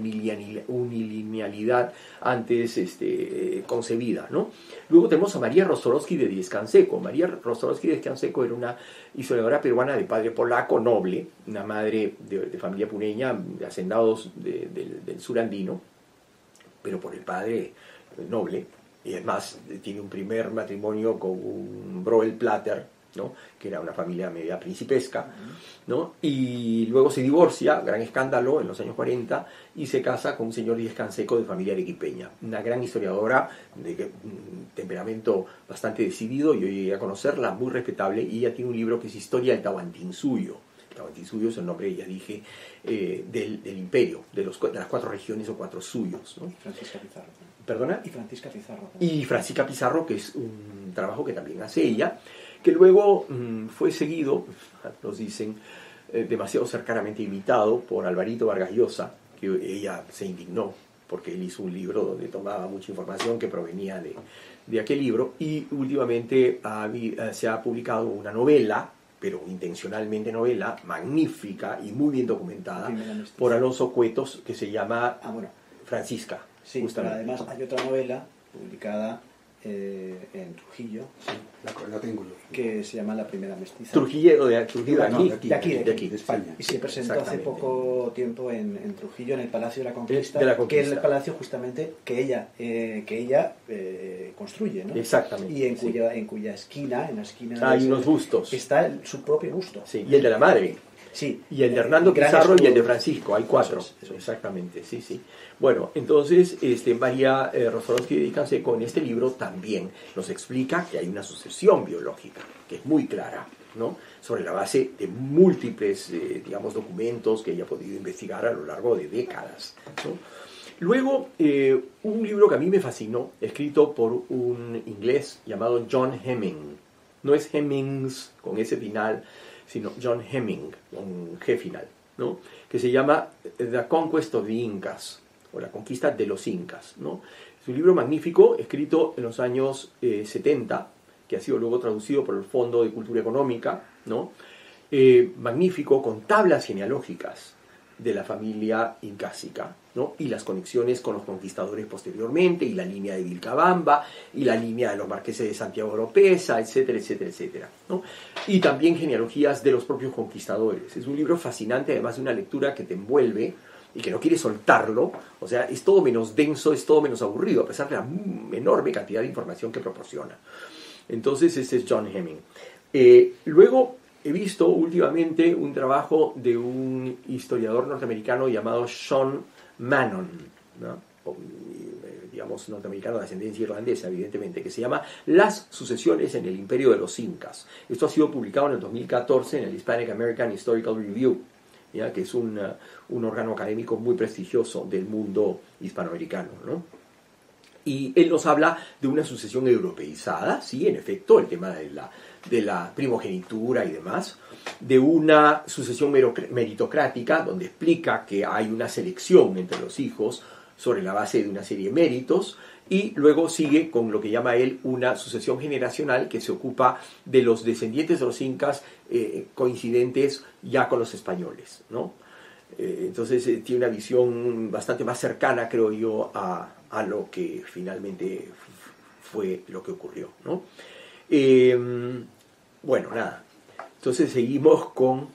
unilinealidad antes este, concebida, ¿no? Luego tenemos a María Rostorovsky de Díez Canseco. María Rostorovsky de Díez Canseco era una historiadora peruana de padre polaco, noble, una madre de, de familia puneña, de hacendados de, de, del sur andino, pero por el padre noble, y además tiene un primer matrimonio con un Broel Platter, ¿no? Que era una familia media principesca, ¿no? Y luego se divorcia, gran escándalo, en los años cuarenta, y se casa con un señor Díez Canseco de familia arequipeña, una gran historiadora de un temperamento bastante decidido. Yo llegué a conocerla, muy respetable, y ella tiene un libro que es Historia del Tahuantinsuyo. El Tahuantinsuyo es el nombre, ya dije, eh, del, del imperio, de, los, de las cuatro regiones o cuatro suyos, ¿no? Francisca Pizarro. ¿Perdona? Y Francisca Pizarro. Y Francisca Pizarro, que es un trabajo que también hace ella, que luego mmm, fue seguido, nos dicen, eh, demasiado cercanamente imitado por Alvarito Vargas Llosa, que ella se indignó porque él hizo un libro donde tomaba mucha información que provenía de, de aquel libro, y últimamente ha, se ha publicado una novela, pero intencionalmente novela, magnífica y muy bien documentada, por Alonso Cuetos, que se llama ah, bueno. Francisca. Sí, justamente. Pero además hay otra novela publicada eh, en Trujillo, sí, la, la tengo yo, que se llama La Primera Mestiza. Trujillo de, Trujillo de, no, aquí, de, aquí, de, aquí, de, aquí, de aquí, de España. Y se presentó hace poco tiempo en, en Trujillo, en el Palacio de la Conquista, de la Conquista, que es el palacio justamente que ella, eh, que ella eh, construye, ¿no? Exactamente. Y en sí. cuya, en cuya esquina, en la esquina hay de unos bustos. Está el, su propio busto. Sí, y el de la madre. Sí. Y el de Hernando Pizarro y el de Francisco, hay cuatro. Eso es, eso es. Exactamente, sí, sí. Bueno, entonces este, María eh, Rostorovsky de Díez Canseco en este libro también nos explica que hay una sucesión biológica, que es muy clara, ¿no? Sobre la base de múltiples, eh, digamos, documentos que ella ha podido investigar a lo largo de décadas, ¿no? Luego, eh, un libro que a mí me fascinó, escrito por un inglés llamado John Hemming. No es Hemmings con ese final, sino John Hemming, con G final, ¿no? Que se llama The Conquest of the Incas, o La Conquista de los Incas, ¿no? Es un libro magnífico, escrito en los años eh, setenta, que ha sido luego traducido por el Fondo de Cultura Económica, ¿no? Eh, magnífico, con tablas genealógicas de la familia incásica, ¿no? Y las conexiones con los conquistadores posteriormente, y la línea de Vilcabamba, y la línea de los marqueses de Santiago Oropesa, etcétera, etcétera, etcétera, ¿no? Y también genealogías de los propios conquistadores. Es un libro fascinante, además de una lectura que te envuelve y que no quieres soltarlo. O sea, es todo menos denso, es todo menos aburrido, a pesar de la enorme cantidad de información que proporciona. Entonces, este es John Hemming. Eh, luego, he visto últimamente un trabajo de un historiador norteamericano llamado Sean Manon, ¿no? O, digamos, norteamericano de ascendencia irlandesa, evidentemente, que se llama Las sucesiones en el Imperio de los Incas. Esto ha sido publicado en el dos mil catorce en el Hispanic American Historical Review, ¿ya? Que es un, uh, un órgano académico muy prestigioso del mundo hispanoamericano, ¿no? Y él nos habla de una sucesión europeizada, sí, en efecto, el tema de la, de la primogenitura y demás, de una sucesión meritocrática, donde explica que hay una selección entre los hijos sobre la base de una serie de méritos, y luego sigue con lo que llama él una sucesión generacional que se ocupa de los descendientes de los incas eh, coincidentes ya con los españoles, ¿no? Eh, entonces eh, tiene una visión bastante más cercana, creo yo, a, a lo que finalmente fue lo que ocurrió, ¿no? Eh, bueno, nada. Entonces seguimos con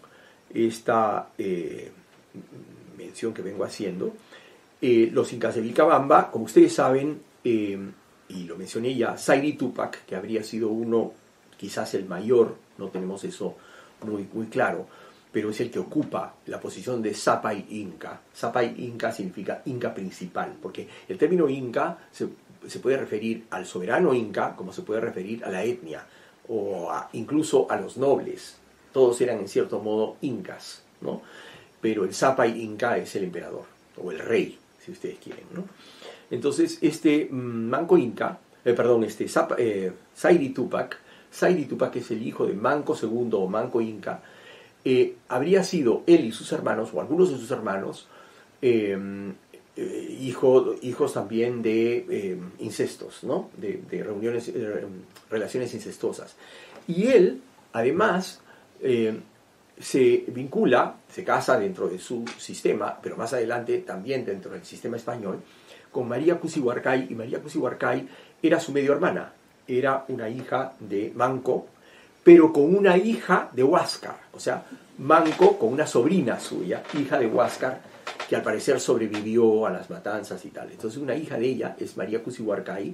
esta eh, mención que vengo haciendo. Eh, los incas de Vilcabamba, como ustedes saben, eh, y lo mencioné ya, Sayri Tupac, que habría sido uno, quizás el mayor, no tenemos eso muy, muy claro, pero es el que ocupa la posición de Sapay Inca. Sapay Inca significa Inca principal, porque el término Inca se, se puede referir al soberano Inca, como se puede referir a la etnia, o a, incluso a los nobles. Todos eran en cierto modo incas, ¿no? Pero el Sapay Inca es el emperador, o el rey, si ustedes quieren, ¿no? Entonces, este Manco Inca, eh, perdón, este Sap, eh, Sayri Tupac, Sayri Tupac es el hijo de Manco segundo o Manco Inca, eh, habría sido él y sus hermanos, o algunos de sus hermanos, eh, eh, hijo, hijos también de eh, incestos, ¿no? De, de reuniones, eh, relaciones incestuosas. Y él, además, eh, se vincula, se casa dentro de su sistema, pero más adelante también dentro del sistema español, con María Cusihuarcay, y María Cusihuarcay era su medio hermana, era una hija de Manco, pero con una hija de Huáscar, o sea, Manco con una sobrina suya, hija de Huáscar, que al parecer sobrevivió a las matanzas y tal. Entonces una hija de ella es María Cusihuarcay,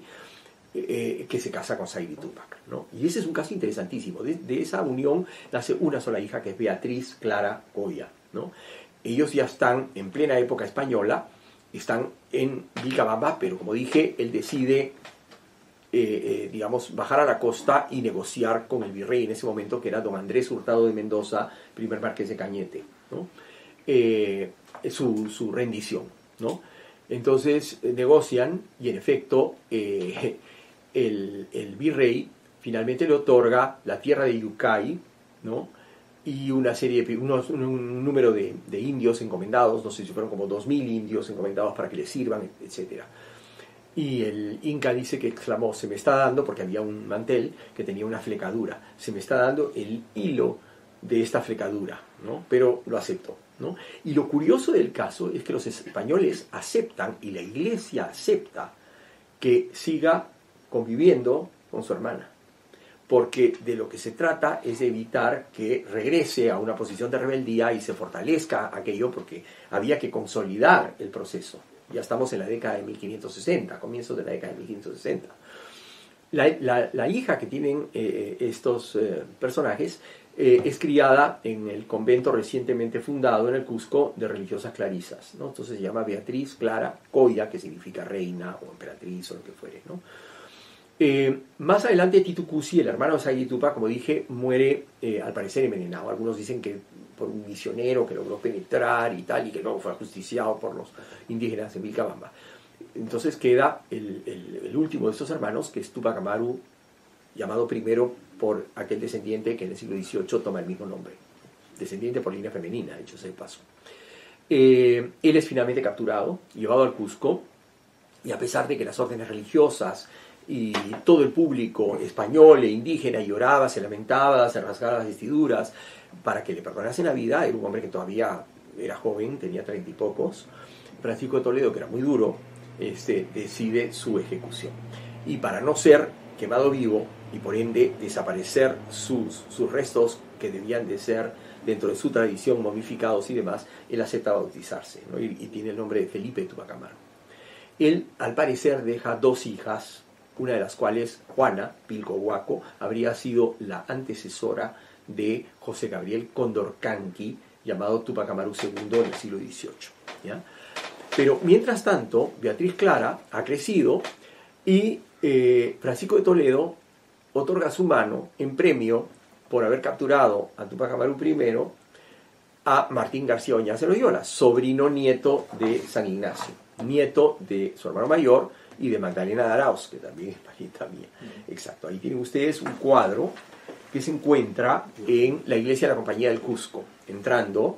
eh, que se casa con Sayri Túpac, ¿no? Y ese es un caso interesantísimo. De, de esa unión nace una sola hija, que es Beatriz Clara Coya, ¿no? Ellos ya están en plena época española, están en Vilcabamba, pero como dije, él decide, eh, eh, digamos, bajar a la costa y negociar con el virrey en ese momento, que era don Andrés Hurtado de Mendoza, primer marqués de Cañete, ¿no? Eh, su, su rendición, ¿no? Entonces eh, negocian y en efecto eh, el, el virrey finalmente le otorga la tierra de Yucay, ¿no? Y una serie de, unos, un, un número de, de indios encomendados, no sé si fueron como dos mil indios encomendados para que le sirvan, etcétera. Y el Inca dice que exclamó, se me está dando, porque había un mantel que tenía una flecadura, se me está dando el hilo de esta flecadura, ¿no? Pero lo aceptó, ¿no? Y lo curioso del caso es que los españoles aceptan, y la iglesia acepta, que siga conviviendo con su hermana, porque de lo que se trata es de evitar que regrese a una posición de rebeldía y se fortalezca aquello, porque había que consolidar el proceso. Ya estamos en la década de mil quinientos sesenta, comienzos de la década de mil quinientos sesenta. La, la, la hija que tienen eh, estos eh, personajes eh, es criada en el convento recientemente fundado en el Cusco de religiosas clarisas, ¿no? Entonces se llama Beatriz Clara Coya, que significa reina o emperatriz o lo que fuere, ¿no? Eh, más adelante Titu Cusi, el hermano de Sayri Túpac, como dije, muere eh, al parecer envenenado. Algunos dicen que por un misionero que logró penetrar y tal, y que luego fue ajusticiado por los indígenas de Vilcabamba. Entonces queda el, el, el último de estos hermanos, que es Túpac Amaru, llamado primero por aquel descendiente que en el siglo dieciocho toma el mismo nombre, descendiente por línea femenina, dicho sea de paso. Eh, él es finalmente capturado, llevado al Cusco, y a pesar de que las órdenes religiosas y todo el público español e indígena lloraba, se lamentaba, se rasgaba las vestiduras para que le perdonasen la vida, era un hombre que todavía era joven, tenía treinta y pocos, Francisco de Toledo, que era muy duro, este, decide su ejecución. Y para no ser quemado vivo y por ende desaparecer sus, sus restos, que debían de ser dentro de su tradición momificados y demás, él acepta bautizarse, ¿no? y, y tiene el nombre de Felipe Túpac Amaru. Él, al parecer, deja dos hijas, una de las cuales, Juana Pilco Huaco, habría sido la antecesora de José Gabriel Condorcanqui, llamado Túpac Amaru segundo en el siglo dieciocho, ¿ya? Pero mientras tanto, Beatriz Clara ha crecido y eh, Francisco de Toledo otorga su mano en premio por haber capturado a Túpac Amaru primero a Martín García Oñaz de Loyola, sobrino nieto de San Ignacio, nieto de su hermano mayor y de Magdalena de Arauz, que también es parienta mía. Exacto, ahí tienen ustedes un cuadro que se encuentra en la iglesia de la Compañía del Cusco, entrando,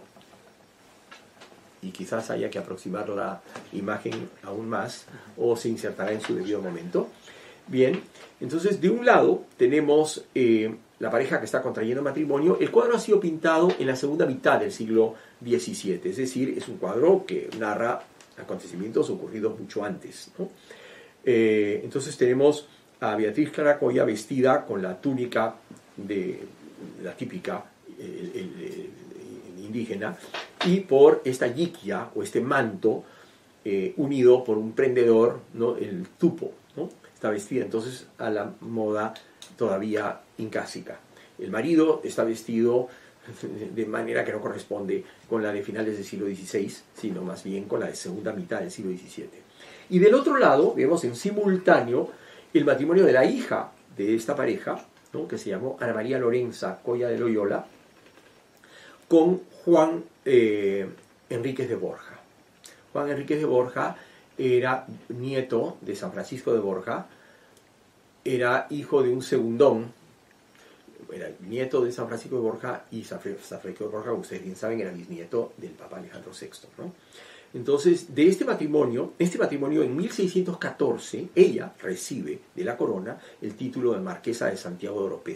y quizás haya que aproximar la imagen aún más, o se insertará en su debido momento. Bien, entonces de un lado tenemos eh, la pareja que está contrayendo matrimonio. El cuadro ha sido pintado en la segunda mitad del siglo diecisiete, es decir, es un cuadro que narra acontecimientos ocurridos mucho antes, ¿no? Eh, entonces tenemos a Beatriz Clara Coya vestida con la túnica de la típica el, el, el indígena, y por esta yiquia o este manto eh, unido por un prendedor, ¿no? El tupo, ¿no? Está vestida entonces a la moda todavía incásica. El marido está vestido de manera que no corresponde con la de finales del siglo dieciséis, sino más bien con la de segunda mitad del siglo diecisiete. Y del otro lado vemos en simultáneo el matrimonio de la hija de esta pareja, ¿no? Que se llamó Ana María Lorenza Coya de Loyola, con Juan eh, Enríquez de Borja. Juan Enríquez de Borja era nieto de San Francisco de Borja, era hijo de un segundón, era nieto de San Francisco de Borja, y San Francisco de Borja, ustedes bien saben, era bisnieto del Papa Alejandro sexto, ¿no? Entonces, de este matrimonio, este matrimonio en mil seiscientos catorce, ella recibe de la corona el título de Marquesa de Santiago de Oropesa,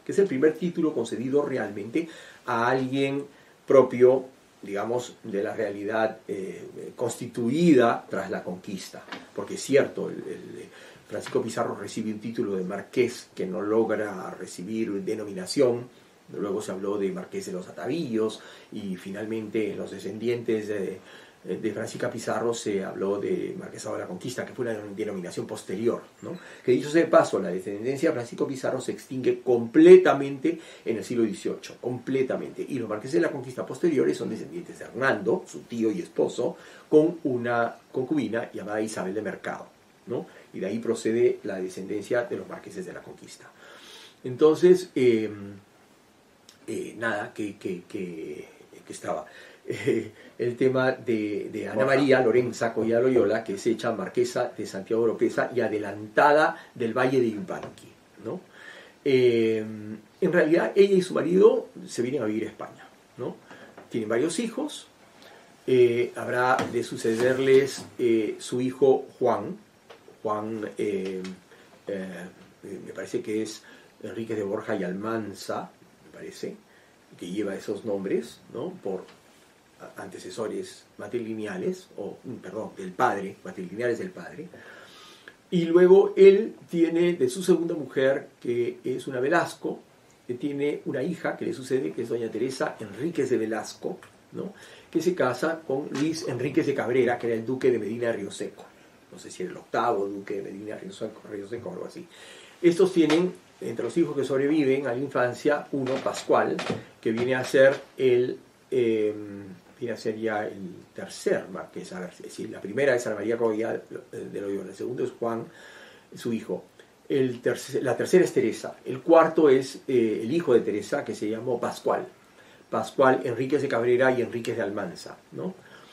que es el primer título concedido realmente a alguien propio, digamos, de la realidad eh, constituida tras la conquista. Porque es cierto, el, el, Francisco Pizarro recibe un título de marqués que no logra recibir denominación. Luego se habló de marqués de los Atavillos y finalmente los descendientes de, de Francisca Pizarro se habló de marquesado de la Conquista, que fue una denominación posterior, ¿no? Que dicho sea de paso, la descendencia de Francisco Pizarro se extingue completamente en el siglo dieciocho, completamente. Y los marqueses de la Conquista posteriores son descendientes de Hernando, su tío y esposo, con una concubina llamada Isabel de Mercado, ¿no? Y de ahí procede la descendencia de los marqueses de la Conquista. Entonces, eh, Eh, nada, que, que, que, que estaba eh, el tema de, de Ana María Lorenza Collada Loyola, que es hecha marquesa de Santiago de Oropesa y adelantada del Valle de Yupanqui, ¿no? Eh, en realidad ella y su marido se vienen a vivir a España, ¿no? Tienen varios hijos, eh, habrá de sucederles eh, su hijo Juan, Juan eh, eh, me parece que es Enríquez de Borja y Almanza, parece, que lleva esos nombres, ¿no? Por antecesores matrilineales, o, perdón, del padre, matrilineales del padre. Y luego él tiene de su segunda mujer, que es una Velasco, que tiene una hija que le sucede, que es doña Teresa Enríquez de Velasco, ¿no? Que se casa con Luis Enríquez de Cabrera, que era el duque de Medina Rioseco. No sé si era el octavo duque de Medina Rioseco, Rioseco o algo así. Estos tienen, entre los hijos que sobreviven a la infancia, uno, Pascual, que viene a ser el eh, viene a ser ya el tercer marqués. A ver, es decir, la primera es Ana María Collada de Loyola, el segundo es Juan, su hijo. El tercer, la tercera es Teresa. El cuarto es eh, el hijo de Teresa, que se llamó Pascual. Pascual Enríquez de Cabrera y Enríquez de Almanza, ¿no?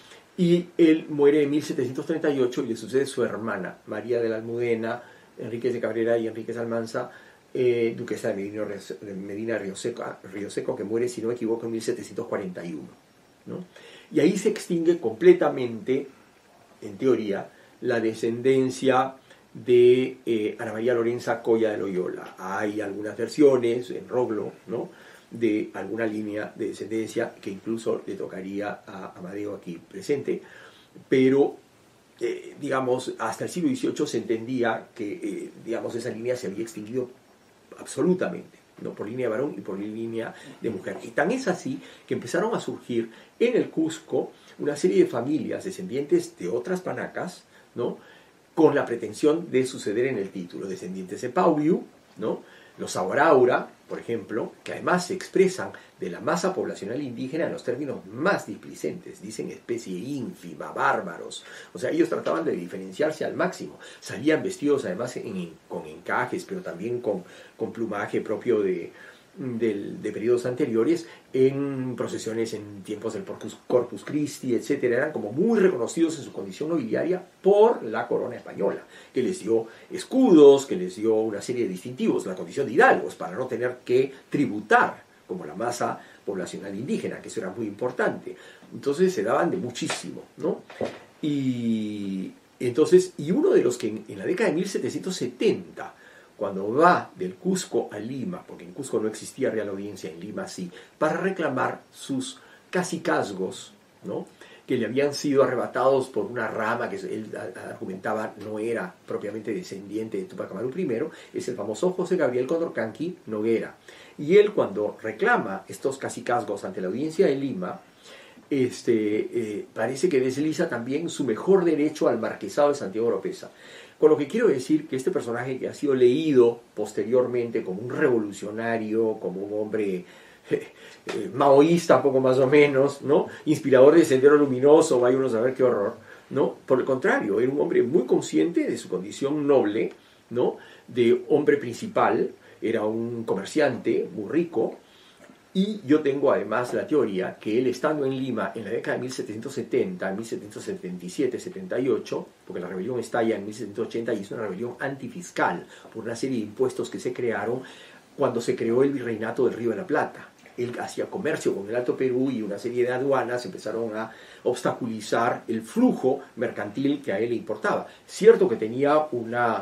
Y él muere en mil setecientos treinta y ocho y le sucede su hermana, María de la Almudena, Enríquez de Cabrera y Enríquez de Almanza, eh, duquesa de Medina, de Medina Rioseco, Rioseco, que muere, si no me equivoco, en mil setecientos cuarenta y uno, ¿no? Y ahí se extingue completamente, en teoría, la descendencia de eh, Ana María Lorenza Collada de Loyola. Hay algunas versiones en Roglo, ¿no?, de alguna línea de descendencia que incluso le tocaría a Amadeo aquí presente, pero eh, digamos, hasta el siglo dieciocho se entendía que eh, digamos, esa línea se había extinguido absolutamente, ¿no?, por línea de varón y por línea de mujer. Y tan es así que empezaron a surgir en el Cusco una serie de familias descendientes de otras panacas, ¿no?, con la pretensión de suceder en el título, descendientes de Pauliu, ¿no?, los Auraura, por ejemplo, que además se expresan de la masa poblacional indígena en los términos más displicentes. Dicen especie ínfima, bárbaros. O sea, ellos trataban de diferenciarse al máximo. Salían vestidos además en, con encajes, pero también con, con plumaje propio de, de, de periodos anteriores, en procesiones en tiempos del Corpus Christi, etcétera. Eran como muy reconocidos en su condición nobiliaria por la corona española, que les dio escudos, que les dio una serie de distintivos, la condición de hidalgos, para no tener que tributar como la masa poblacional indígena, que eso era muy importante. Entonces se daban de muchísimo, ¿no? Y entonces, y uno de los que en, en la década de mil setecientos setenta, cuando va del Cusco a Lima, porque en Cusco no existía Real Audiencia, en Lima sí, para reclamar sus cacicazgos, ¿no?, que le habían sido arrebatados por una rama que él argumentaba no era propiamente descendiente de Tupac Amaru primero, es el famoso José Gabriel Condorcanqui Noguera. Y él, cuando reclama estos cacicazgos ante la Audiencia de Lima, este, eh, parece que desliza también su mejor derecho al marquesado de Santiago de Oropesa. Con lo que quiero decir que este personaje, que ha sido leído posteriormente como un revolucionario, como un hombre eh, eh, maoísta, poco más o menos, ¿no?, inspirador de Sendero Luminoso, vaya uno a saber qué horror, ¿no?, por el contrario, era un hombre muy consciente de su condición noble, ¿no?, de hombre principal, era un comerciante muy rico. Y yo tengo además la teoría que él, estando en Lima en la década de mil setecientos setenta, mil setecientos setenta y siete, setenta y ocho, porque la rebelión estalla en mil setecientos ochenta y es una rebelión antifiscal por una serie de impuestos que se crearon cuando se creó el virreinato del Río de la Plata. Él hacía comercio con el Alto Perú y una serie de aduanas empezaron a obstaculizar el flujo mercantil que a él le importaba. Cierto que tenía una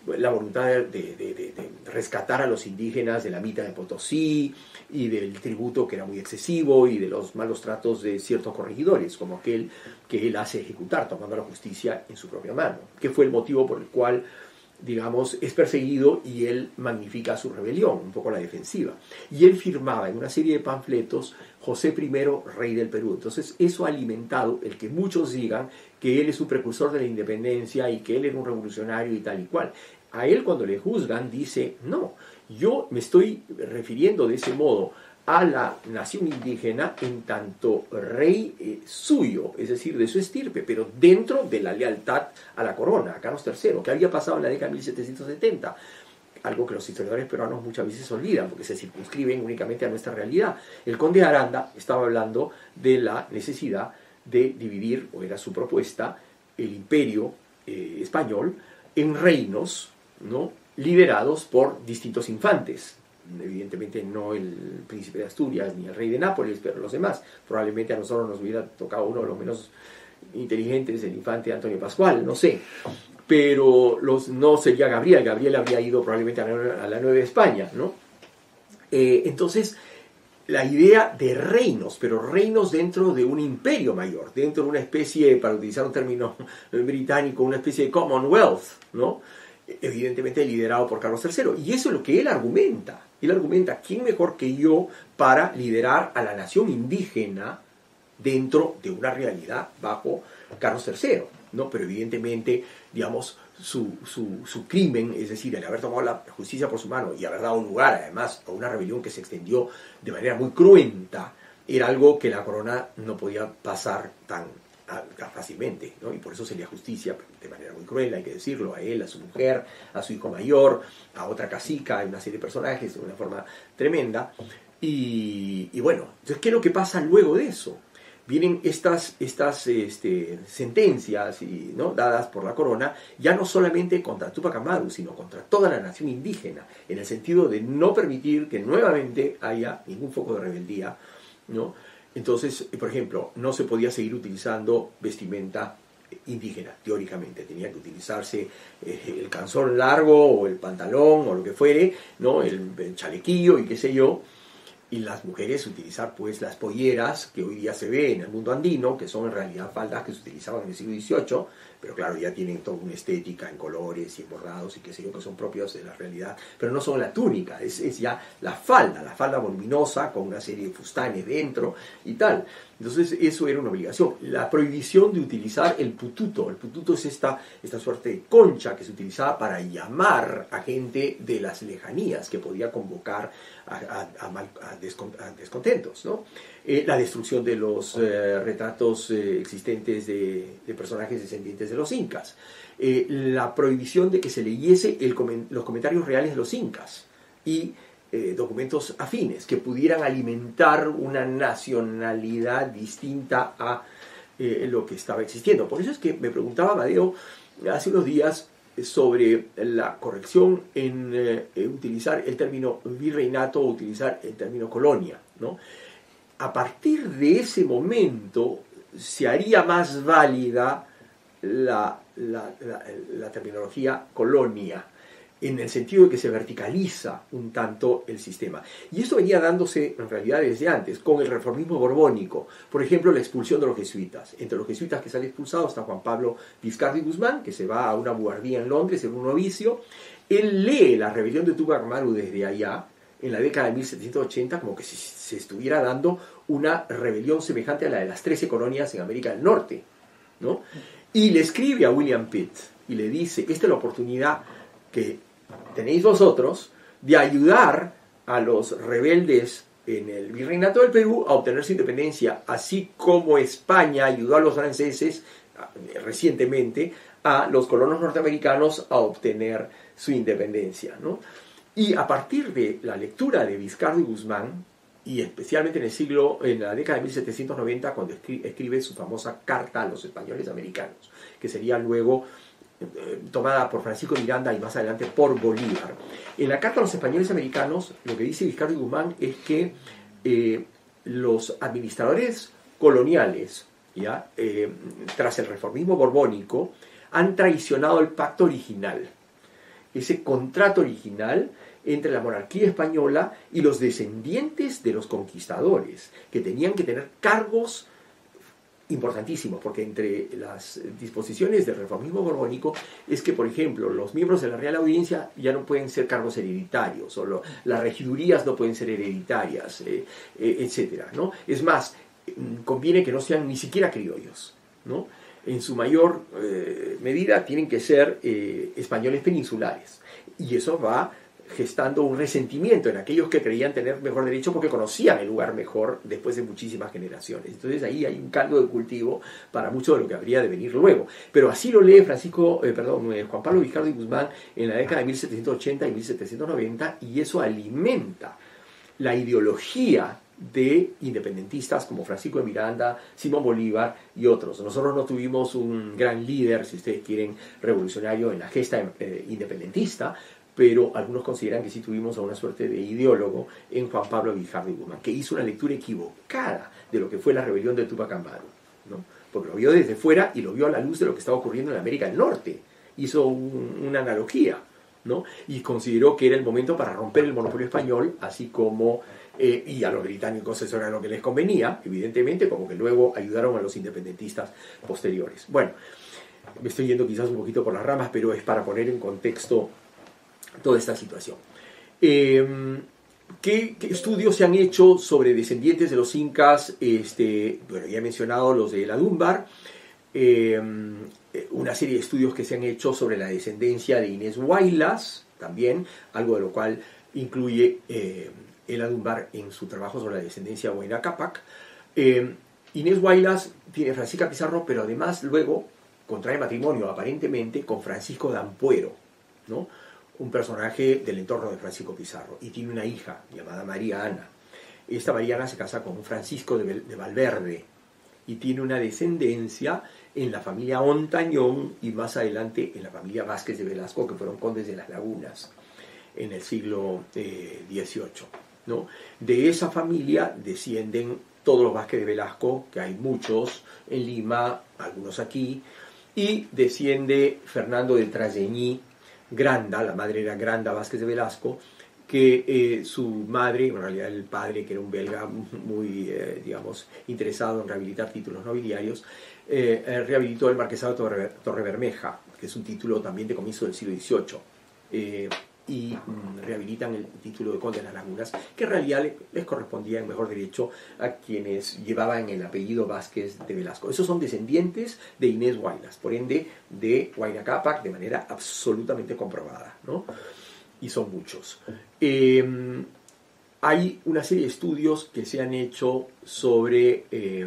la voluntad de, de, de, de rescatar a los indígenas de la Mita de Potosí y del tributo que era muy excesivo y de los malos tratos de ciertos corregidores, como aquel que él hace ejecutar, tomando la justicia en su propia mano, que fue el motivo por el cual, digamos, es perseguido y él magnifica su rebelión, un poco la defensiva. Y él firmaba en una serie de panfletos José primero, rey del Perú. Entonces eso ha alimentado el que muchos digan que él es un precursor de la independencia y que él era un revolucionario y tal y cual. A él cuando le juzgan dice, no, yo me estoy refiriendo de ese modo a la nación indígena en tanto rey eh, suyo, es decir, de su estirpe, pero dentro de la lealtad a la corona, a Carlos tercero, que había pasado en la década de mil setecientos setenta, algo que los historiadores peruanos muchas veces olvidan, porque se circunscriben únicamente a nuestra realidad. El conde de Aranda estaba hablando de la necesidad de dividir, o era su propuesta, el imperio eh, español en reinos, ¿no?, liderados por distintos infantes. Evidentemente no el príncipe de Asturias ni el rey de Nápoles, pero los demás. Probablemente a nosotros nos hubiera tocado uno de los menos inteligentes, el infante Antonio Pascual, no sé. Pero los, no sería Gabriel. Gabriel habría ido probablemente a la, a la Nueva España, ¿no? Eh, entonces, la idea de reinos, pero reinos dentro de un imperio mayor, dentro de una especie, para utilizar un término británico, una especie de Commonwealth, ¿no?, evidentemente liderado por Carlos tercero. Y eso es lo que él argumenta. Él argumenta, ¿quién mejor que yo para liderar a la nación indígena dentro de una realidad bajo Carlos tercero? ¿No? Pero evidentemente, digamos, su, su, su crimen, es decir, el haber tomado la justicia por su mano y haber dado lugar, además, a una rebelión que se extendió de manera muy cruenta, era algo que la corona no podía pasar tan fácilmente, ¿no? Y por eso se le da justicia de manera muy cruel, hay que decirlo, a él, a su mujer, a su hijo mayor, a otra cacica, a una serie de personajes de una forma tremenda. Y, y bueno, entonces, ¿qué es lo que pasa luego de eso? Vienen estas, estas este, sentencias y, ¿no?, dadas por la corona, ya no solamente contra Túpac Amaru, sino contra toda la nación indígena, en el sentido de no permitir que nuevamente haya ningún foco de rebeldía, ¿no? Entonces, por ejemplo, no se podía seguir utilizando vestimenta indígena, teóricamente. Tenía que utilizarse eh, el calzón largo o el pantalón o lo que fuere, ¿no?, el, el chalequillo y qué sé yo. Y las mujeres utilizar pues las polleras que hoy día se ve en el mundo andino, que son en realidad faldas que se utilizaban en el siglo dieciocho, pero claro, ya tienen toda una estética en colores y en bordados y qué sé yo, que son propios de la realidad, pero no son la túnica, es, es ya la falda, la falda voluminosa con una serie de fustanes dentro y tal. Entonces eso era una obligación. La prohibición de utilizar el pututo. El pututo es esta, esta suerte de concha que se utilizaba para llamar a gente de las lejanías que podía convocar a, a, a, mal, a, descont, a descontentos, ¿no? Eh, la destrucción de los eh, retratos eh, existentes de, de personajes descendientes de los incas. Eh, la prohibición de que se leyese el, los comentarios reales de los incas y Eh, documentos afines que pudieran alimentar una nacionalidad distinta a eh, lo que estaba existiendo. Por eso es que me preguntaba Amadeo hace unos días sobre la corrección en eh, utilizar el término virreinato o utilizar el término colonia, ¿no? A partir de ese momento se haría más válida la, la, la, la terminología colonia, en el sentido de que se verticaliza un tanto el sistema. Y esto venía dándose en realidad desde antes, con el reformismo borbónico. Por ejemplo, la expulsión de los jesuitas. Entre los jesuitas que sale expulsado está Juan Pablo Vizcardi Guzmán, que se va a una buhardía en Londres, en un novicio. Él lee la rebelión de Túpac Amaru desde allá, en la década de mil setecientos ochenta, como que se, se estuviera dando una rebelión semejante a la de las trece colonias en América del Norte, ¿no? Y le escribe a William Pitt y le dice, esta es la oportunidad que tenéis vosotros de ayudar a los rebeldes en el virreinato del Perú a obtener su independencia, así como España ayudó a los franceses recientemente a los colonos norteamericanos a obtener su independencia, ¿no? Y a partir de la lectura de Vizcardi Guzmán, y especialmente en el siglo, en la década de mil setecientos noventa, cuando escribe su famosa Carta a los Españoles Americanos, que sería luego tomada por Francisco Miranda y más adelante por Bolívar. En la Carta a los Españoles Americanos, lo que dice Vizcardi Guzmán es que eh, los administradores coloniales, ¿ya? Eh, tras el reformismo borbónico, han traicionado el pacto original ese contrato original entre la monarquía española y los descendientes de los conquistadores, que tenían que tener cargos importantísimos, porque entre las disposiciones del reformismo borbónico es que, por ejemplo, los miembros de la Real Audiencia ya no pueden ser cargos hereditarios, o lo, las regidurías no pueden ser hereditarias, eh, eh, etcétera, ¿no? Es más, conviene que no sean ni siquiera criollos, ¿no? En su mayor eh, medida tienen que ser eh, españoles peninsulares, y eso va gestando un resentimiento en aquellos que creían tener mejor derecho porque conocían el lugar mejor después de muchísimas generaciones. Entonces ahí hay un caldo de cultivo para mucho de lo que habría de venir luego. Pero así lo lee Francisco, eh, perdón, eh, Juan Pablo Vizcarra y Guzmán en la década de mil setecientos ochenta y mil setecientos noventa, y eso alimenta la ideología de independentistas como Francisco de Miranda, Simón Bolívar y otros. Nosotros no tuvimos un gran líder, si ustedes quieren, revolucionario en la gesta eh, independentista, pero algunos consideran que sí tuvimos a una suerte de ideólogo en Juan Pablo Vizcarra y Guzmán, que hizo una lectura equivocada de lo que fue la rebelión de Túpac Amaru, ¿no? Porque lo vio desde fuera y lo vio a la luz de lo que estaba ocurriendo en América del Norte. Hizo un, una analogía, ¿no? Y consideró que era el momento para romper el monopolio español, así como, eh, y a los británicos eso era lo que les convenía, evidentemente, como que luego ayudaron a los independentistas posteriores. Bueno, me estoy yendo quizás un poquito por las ramas, pero es para poner en contexto toda esta situación. Eh, ¿qué, ¿Qué estudios se han hecho sobre descendientes de los incas? Este, bueno, ya he mencionado los de la Dunbar. Eh, una serie de estudios que se han hecho sobre la descendencia de Inés Huaylas, también, algo de lo cual incluye eh, el Dunbar en su trabajo sobre la descendencia de Huayna Cápac. Eh, Inés Huaylas tiene Francisca Pizarro, pero además luego contrae matrimonio aparentemente con Francisco de Ampuero, ¿no? Un personaje del entorno de Francisco Pizarro, y tiene una hija llamada María Ana. Esta María Ana se casa con Francisco de, de Valverde y tiene una descendencia en la familia Ontañón y más adelante en la familia Vázquez de Velasco, que fueron condes de las Lagunas en el siglo eh, dieciocho, ¿no? De esa familia descienden todos los Vázquez de Velasco, que hay muchos en Lima, algunos aquí, y desciende Fernando de Trageñí Granda, la madre era Granda Vázquez de Velasco, que eh, su madre, en realidad el padre, que era un belga muy, eh, digamos, interesado en rehabilitar títulos nobiliarios, eh, eh, rehabilitó el Marquesado de Torre, Torrebermeja, que es un título también de comienzo del siglo dieciocho, eh, y mm, rehabilitan el título de Conde de las Lagunas, que en realidad les, les correspondía en mejor derecho a quienes llevaban el apellido Vázquez de Velasco. Esos son descendientes de Inés Huaylas, por ende de Huayna Cápac, de manera absolutamente comprobada, ¿no? Y son muchos. Eh, hay una serie de estudios que se han hecho sobre eh,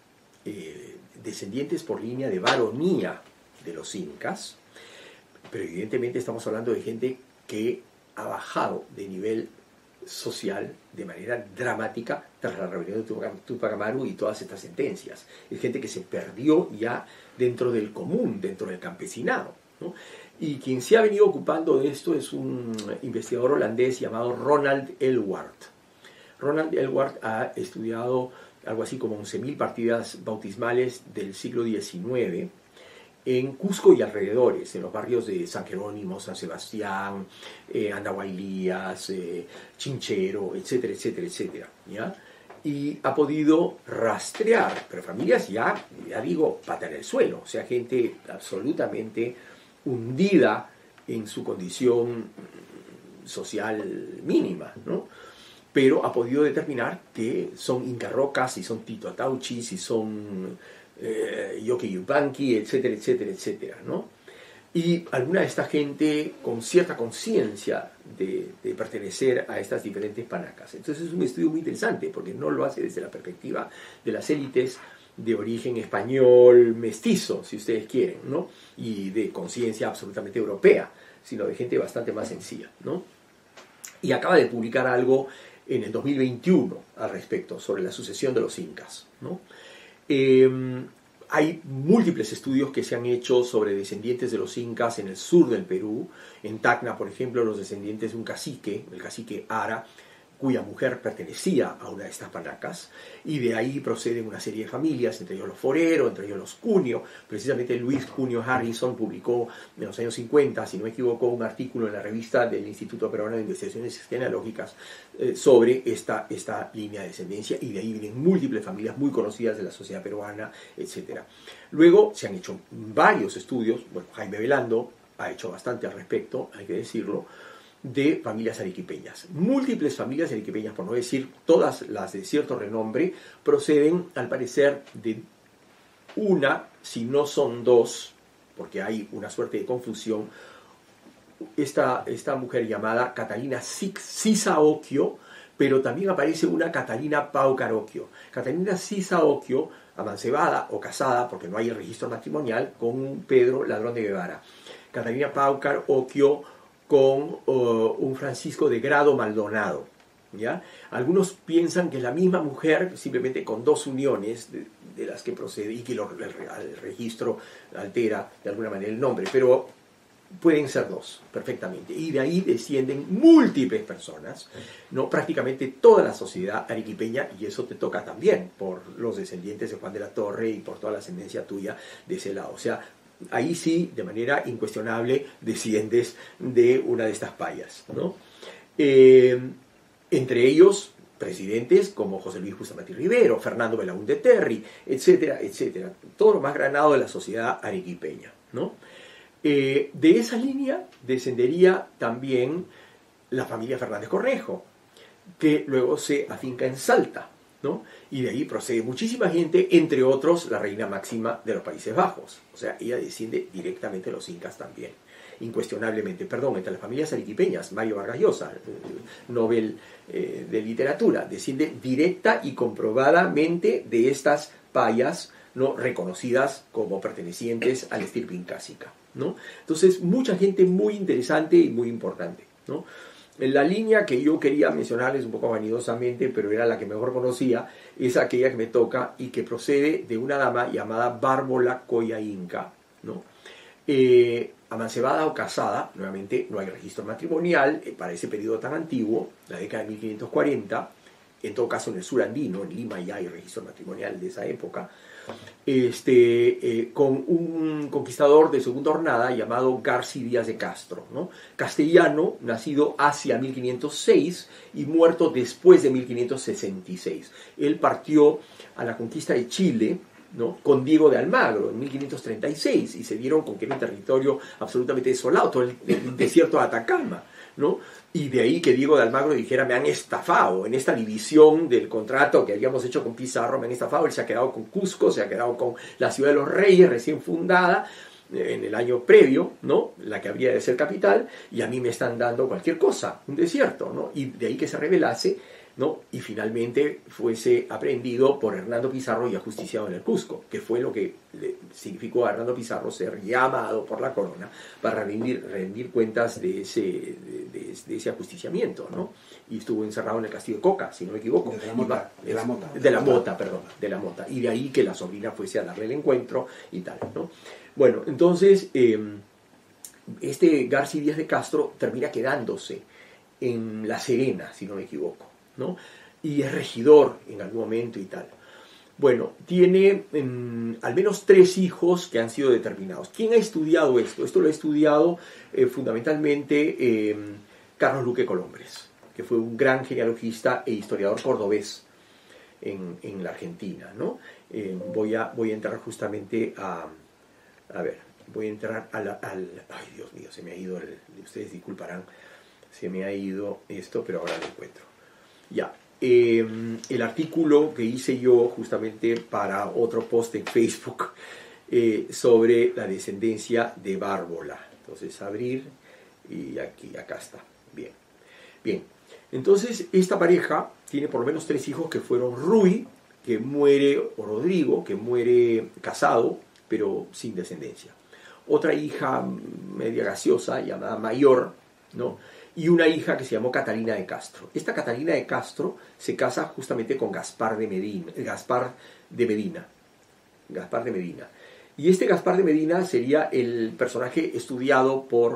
eh, descendientes por línea de varonía de los incas, pero evidentemente estamos hablando de gente que ha bajado de nivel social de manera dramática tras la rebelión de Túpac Amaru y todas estas sentencias. Es gente que se perdió ya dentro del común, dentro del campesinado, ¿no? Y quien se ha venido ocupando de esto es un investigador holandés llamado Ronald Elwart. Ronald Elwart ha estudiado algo así como once mil partidas bautismales del siglo diecinueve en Cusco y alrededores, en los barrios de San Jerónimo, San Sebastián, eh, Andahuaylías, eh, Chinchero, etcétera, etcétera, etcétera, ¿ya? Y ha podido rastrear, pero familias ya, ya digo, pata en el suelo, o sea, gente absolutamente hundida en su condición social mínima, ¿no? Pero ha podido determinar que son Inca Roca, si son Tito Atauchi, si son eh, Yoki Yupanqui, etcétera, etcétera, etcétera, ¿no? Y alguna de esta gente con cierta conciencia de, de pertenecer a estas diferentes panacas. Entonces es un estudio muy interesante porque no lo hace desde la perspectiva de las élites de origen español mestizo, si ustedes quieren, ¿no? Y de conciencia absolutamente europea, sino de gente bastante más sencilla, ¿no? Y acaba de publicar algo en el dos mil veintiuno al respecto, sobre la sucesión de los incas, ¿no? Eh, hay múltiples estudios que se han hecho sobre descendientes de los incas en el sur del Perú. En Tacna, por ejemplo, los descendientes de un cacique, el cacique Ara, cuya mujer pertenecía a una de estas panacas, y de ahí proceden una serie de familias, entre ellos los Forero, entre ellos los Cunio. Precisamente Luis Cunio Harrison publicó en los años cincuenta, si no me equivoco, un artículo en la revista del Instituto Peruano de Investigaciones Genealógicas eh, sobre esta, esta línea de descendencia, y de ahí vienen múltiples familias muy conocidas de la sociedad peruana, etcétera. Luego se han hecho varios estudios, bueno, Jaime Velando ha hecho bastante al respecto, hay que decirlo, de familias arequipeñas. Múltiples familias arequipeñas, por no decir todas las de cierto renombre, proceden, al parecer, de una, si no son dos, porque hay una suerte de confusión, esta, esta mujer llamada Catalina Sisaokio, pero también aparece una Catalina Paucar-Okio. Catalina Sisaokio, amancebada o casada, porque no hay registro matrimonial, con Pedro Ladrón de Guevara. Catalina Paucar-Okio con uh, un Francisco de Grado Maldonado, ¿ya? Algunos piensan que es la misma mujer, simplemente con dos uniones de, de las que procede, y que lo, el, el registro altera de alguna manera el nombre, pero pueden ser dos, perfectamente. Y de ahí descienden múltiples personas, ¿no? Prácticamente toda la sociedad arequipeña, y eso te toca también por los descendientes de Juan de la Torre y por toda la ascendencia tuya de ese lado. O sea, ahí sí, de manera incuestionable, desciendes de una de estas payas, ¿no? Eh, entre ellos, presidentes como José Luis Bustamante Rivero, Fernando Belaúnde Terry, etcétera, etcétera. Todo lo más granado de la sociedad arequipeña, ¿no? Eh, de esa línea descendería también la familia Fernández Cornejo, que luego se afinca en Salta, ¿no? Y de ahí procede muchísima gente, entre otros la reina máxima de los Países Bajos. O sea, ella desciende directamente de los incas también, incuestionablemente. Perdón, entre las familias arequipeñas, Mario Vargas Llosa, Nobel eh, de Literatura, desciende directa y comprobadamente de estas payas, ¿no?, reconocidas como pertenecientes a la estirpe incásica, ¿no? Entonces, mucha gente muy interesante y muy importante, ¿no? La línea que yo quería mencionarles un poco vanidosamente, pero era la que mejor conocía, es aquella que me toca y que procede de una dama llamada Bárbola Coya Inca, ¿no? Eh, amancebada o casada, nuevamente no hay registro matrimonial eh, para ese periodo tan antiguo, la década de mil quinientos cuarenta, en todo caso en el sur andino, en Lima ya hay registro matrimonial de esa época, este, eh, con un conquistador de segunda hornada llamado Garci Díaz de Castro, ¿no? Castellano, nacido hacia mil quinientos seis y muerto después de mil quinientos sesenta y seis. Él partió a la conquista de Chile, ¿no?, con Diego de Almagro en mil quinientos treinta y seis, y se dieron con que era un territorio absolutamente desolado, todo el, el desierto de Atacama, ¿no? Y de ahí que Diego de Almagro dijera: me han estafado en esta división del contrato que habíamos hecho con Pizarro, me han estafado. Él se ha quedado con Cusco, se ha quedado con la ciudad de los Reyes recién fundada en el año previo, ¿no?, la que habría de ser capital, y a mí me están dando cualquier cosa, un desierto, ¿no? Y de ahí que se rebelase, ¿no?, y finalmente fuese aprehendido por Hernando Pizarro y ajusticiado en el Cusco, que fue lo que le significó a Hernando Pizarro ser llamado por la corona para rendir, rendir cuentas de ese, de, de, de ese ajusticiamiento, ¿no? Y estuvo encerrado en el castillo de Coca, si no me equivoco. De la Mota. De la Mota. De la Mota, perdón, de la Mota. Y de ahí que la sobrina fuese a darle el encuentro y tal, ¿no? Bueno, entonces, eh, este Garci Díaz de Castro termina quedándose en La Serena, si no me equivoco, ¿no? Y es regidor en algún momento y tal. Bueno, tiene eh, al menos tres hijos que han sido determinados. ¿Quién ha estudiado esto? Esto lo ha estudiado eh, fundamentalmente eh, Carlos Luque Colombres, que fue un gran genealogista e historiador cordobés en, en la Argentina, ¿no? Eh, voy, a, voy a entrar justamente a... A ver, voy a entrar al... al ay, Dios mío, se me ha ido el... Ustedes disculparán, se me ha ido esto, pero ahora lo encuentro. Ya, eh, el artículo que hice yo justamente para otro post en Facebook eh, sobre la descendencia de Bárbola. Entonces, abrir y aquí, acá está. Bien, bien. Entonces, esta pareja tiene por lo menos tres hijos que fueron Ruy, que muere, o Rodrigo, que muere casado, pero sin descendencia. Otra hija media gaseosa llamada Mayor, ¿no?, y una hija que se llamó Catalina de Castro. Esta Catalina de Castro se casa justamente con Gaspar de Medina, Gaspar de Medina, Gaspar de Medina. Y este Gaspar de Medina sería el personaje estudiado por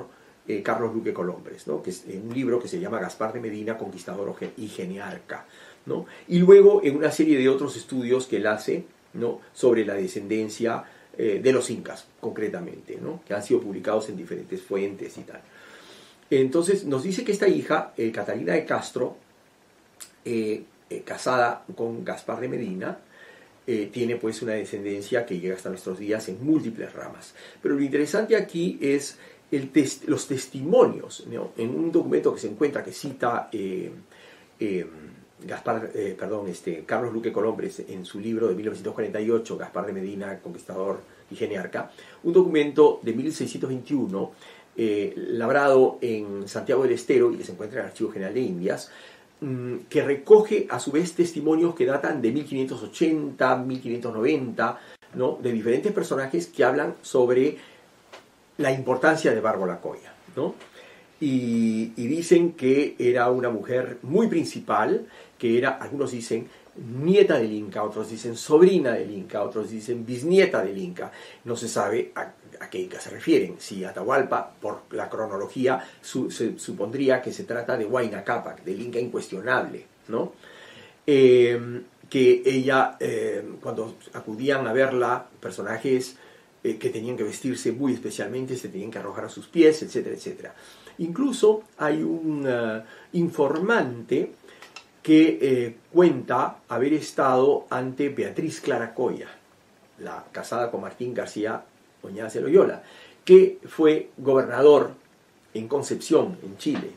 eh, Carlos Luque Colombres, ¿no? Que es en un libro que se llama Gaspar de Medina, Conquistador y Geniarca, ¿no? Y luego en una serie de otros estudios que él hace, ¿no? Sobre la descendencia eh, de los incas, concretamente, ¿no? Que han sido publicados en diferentes fuentes y tal. Entonces nos dice que esta hija, eh, Catalina de Castro, eh, eh, casada con Gaspar de Medina, eh, tiene pues una descendencia que llega hasta nuestros días en múltiples ramas. Pero lo interesante aquí es el tes los testimonios, ¿no? En un documento que se encuentra, que cita eh, eh, Gaspar, eh, perdón, este, Carlos Luque Colombres en su libro de mil novecientos cuarenta y ocho, Gaspar de Medina, Conquistador y Geniarca, un documento de mil seiscientos veintiuno, eh, labrado en Santiago del Estero y que se encuentra en el Archivo General de Indias, mmm, que recoge a su vez testimonios que datan de mil quinientos ochenta, mil quinientos noventa, ¿no? De diferentes personajes que hablan sobre la importancia de Bárbara Coya, ¿no? Y, y dicen que era una mujer muy principal, que era, algunos dicen, nieta del Inca, otros dicen sobrina del Inca, otros dicen bisnieta del Inca. No se sabe a, a qué Inca se refieren. Si Atahualpa, por la cronología, su, se supondría que se trata de Huayna Cápac, del Inca incuestionable, ¿no? Eh, que ella, eh, cuando acudían a verla, personajes eh, que tenían que vestirse muy especialmente, se tenían que arrojar a sus pies, etcétera, etcétera. Incluso hay un uh, informante que eh, cuenta haber estado ante Beatriz Clara Coya, la casada con Martín García Oñaz de Loyola, que fue gobernador en Concepción, en Chile,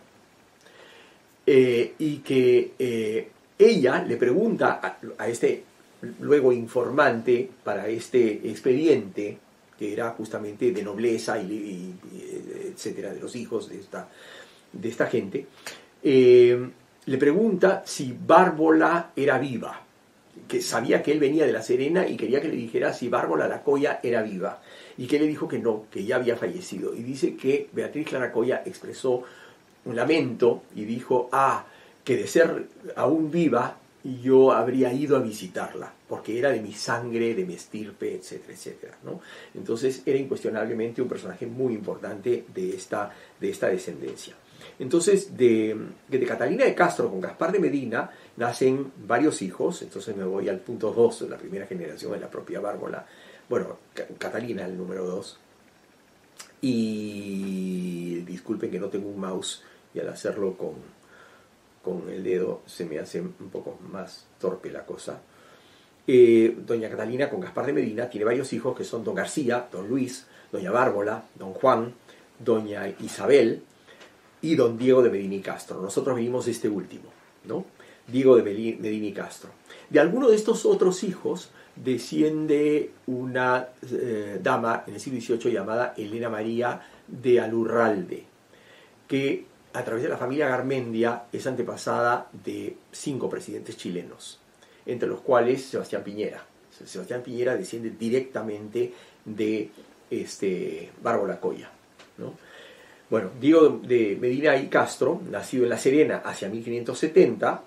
eh, y que eh, ella le pregunta a, a este luego informante para este expediente, que era justamente de nobleza, y, y, etcétera, de los hijos de esta, de esta gente, eh, le pregunta si Bárbola era viva, que sabía que él venía de La Serena y quería que le dijera si Bárbola la Coya era viva, y que le dijo que no, que ya había fallecido. Y dice que Beatriz Clara Coya expresó un lamento y dijo, ah, que de ser aún viva, yo habría ido a visitarla, porque era de mi sangre, de mi estirpe, etcétera, etcétera, ¿no? Entonces era incuestionablemente un personaje muy importante de esta, de esta descendencia. Entonces, de, de Catalina de Castro con Gaspar de Medina nacen varios hijos. Entonces me voy al punto dos, de la primera generación de la propia Bárbola. Bueno, Catalina, el número dos. Y disculpen que no tengo un mouse y al hacerlo con, con el dedo se me hace un poco más torpe la cosa. Eh, doña Catalina con Gaspar de Medina tiene varios hijos que son don García, don Luis, doña Bárbola, don Juan, doña Isabel y don Diego de Medina y Castro. Nosotros venimos de este último, ¿no? Diego de Medina y Castro. De alguno de estos otros hijos desciende una eh, dama en el siglo dieciocho llamada Elena María de Alurralde, que a través de la familia Garmendia es antepasada de cinco presidentes chilenos, entre los cuales Sebastián Piñera. Sebastián Piñera desciende directamente de este, Bárbara Coya, ¿no? Bueno, Diego de Medina y Castro, nacido en La Serena hacia mil quinientos setenta,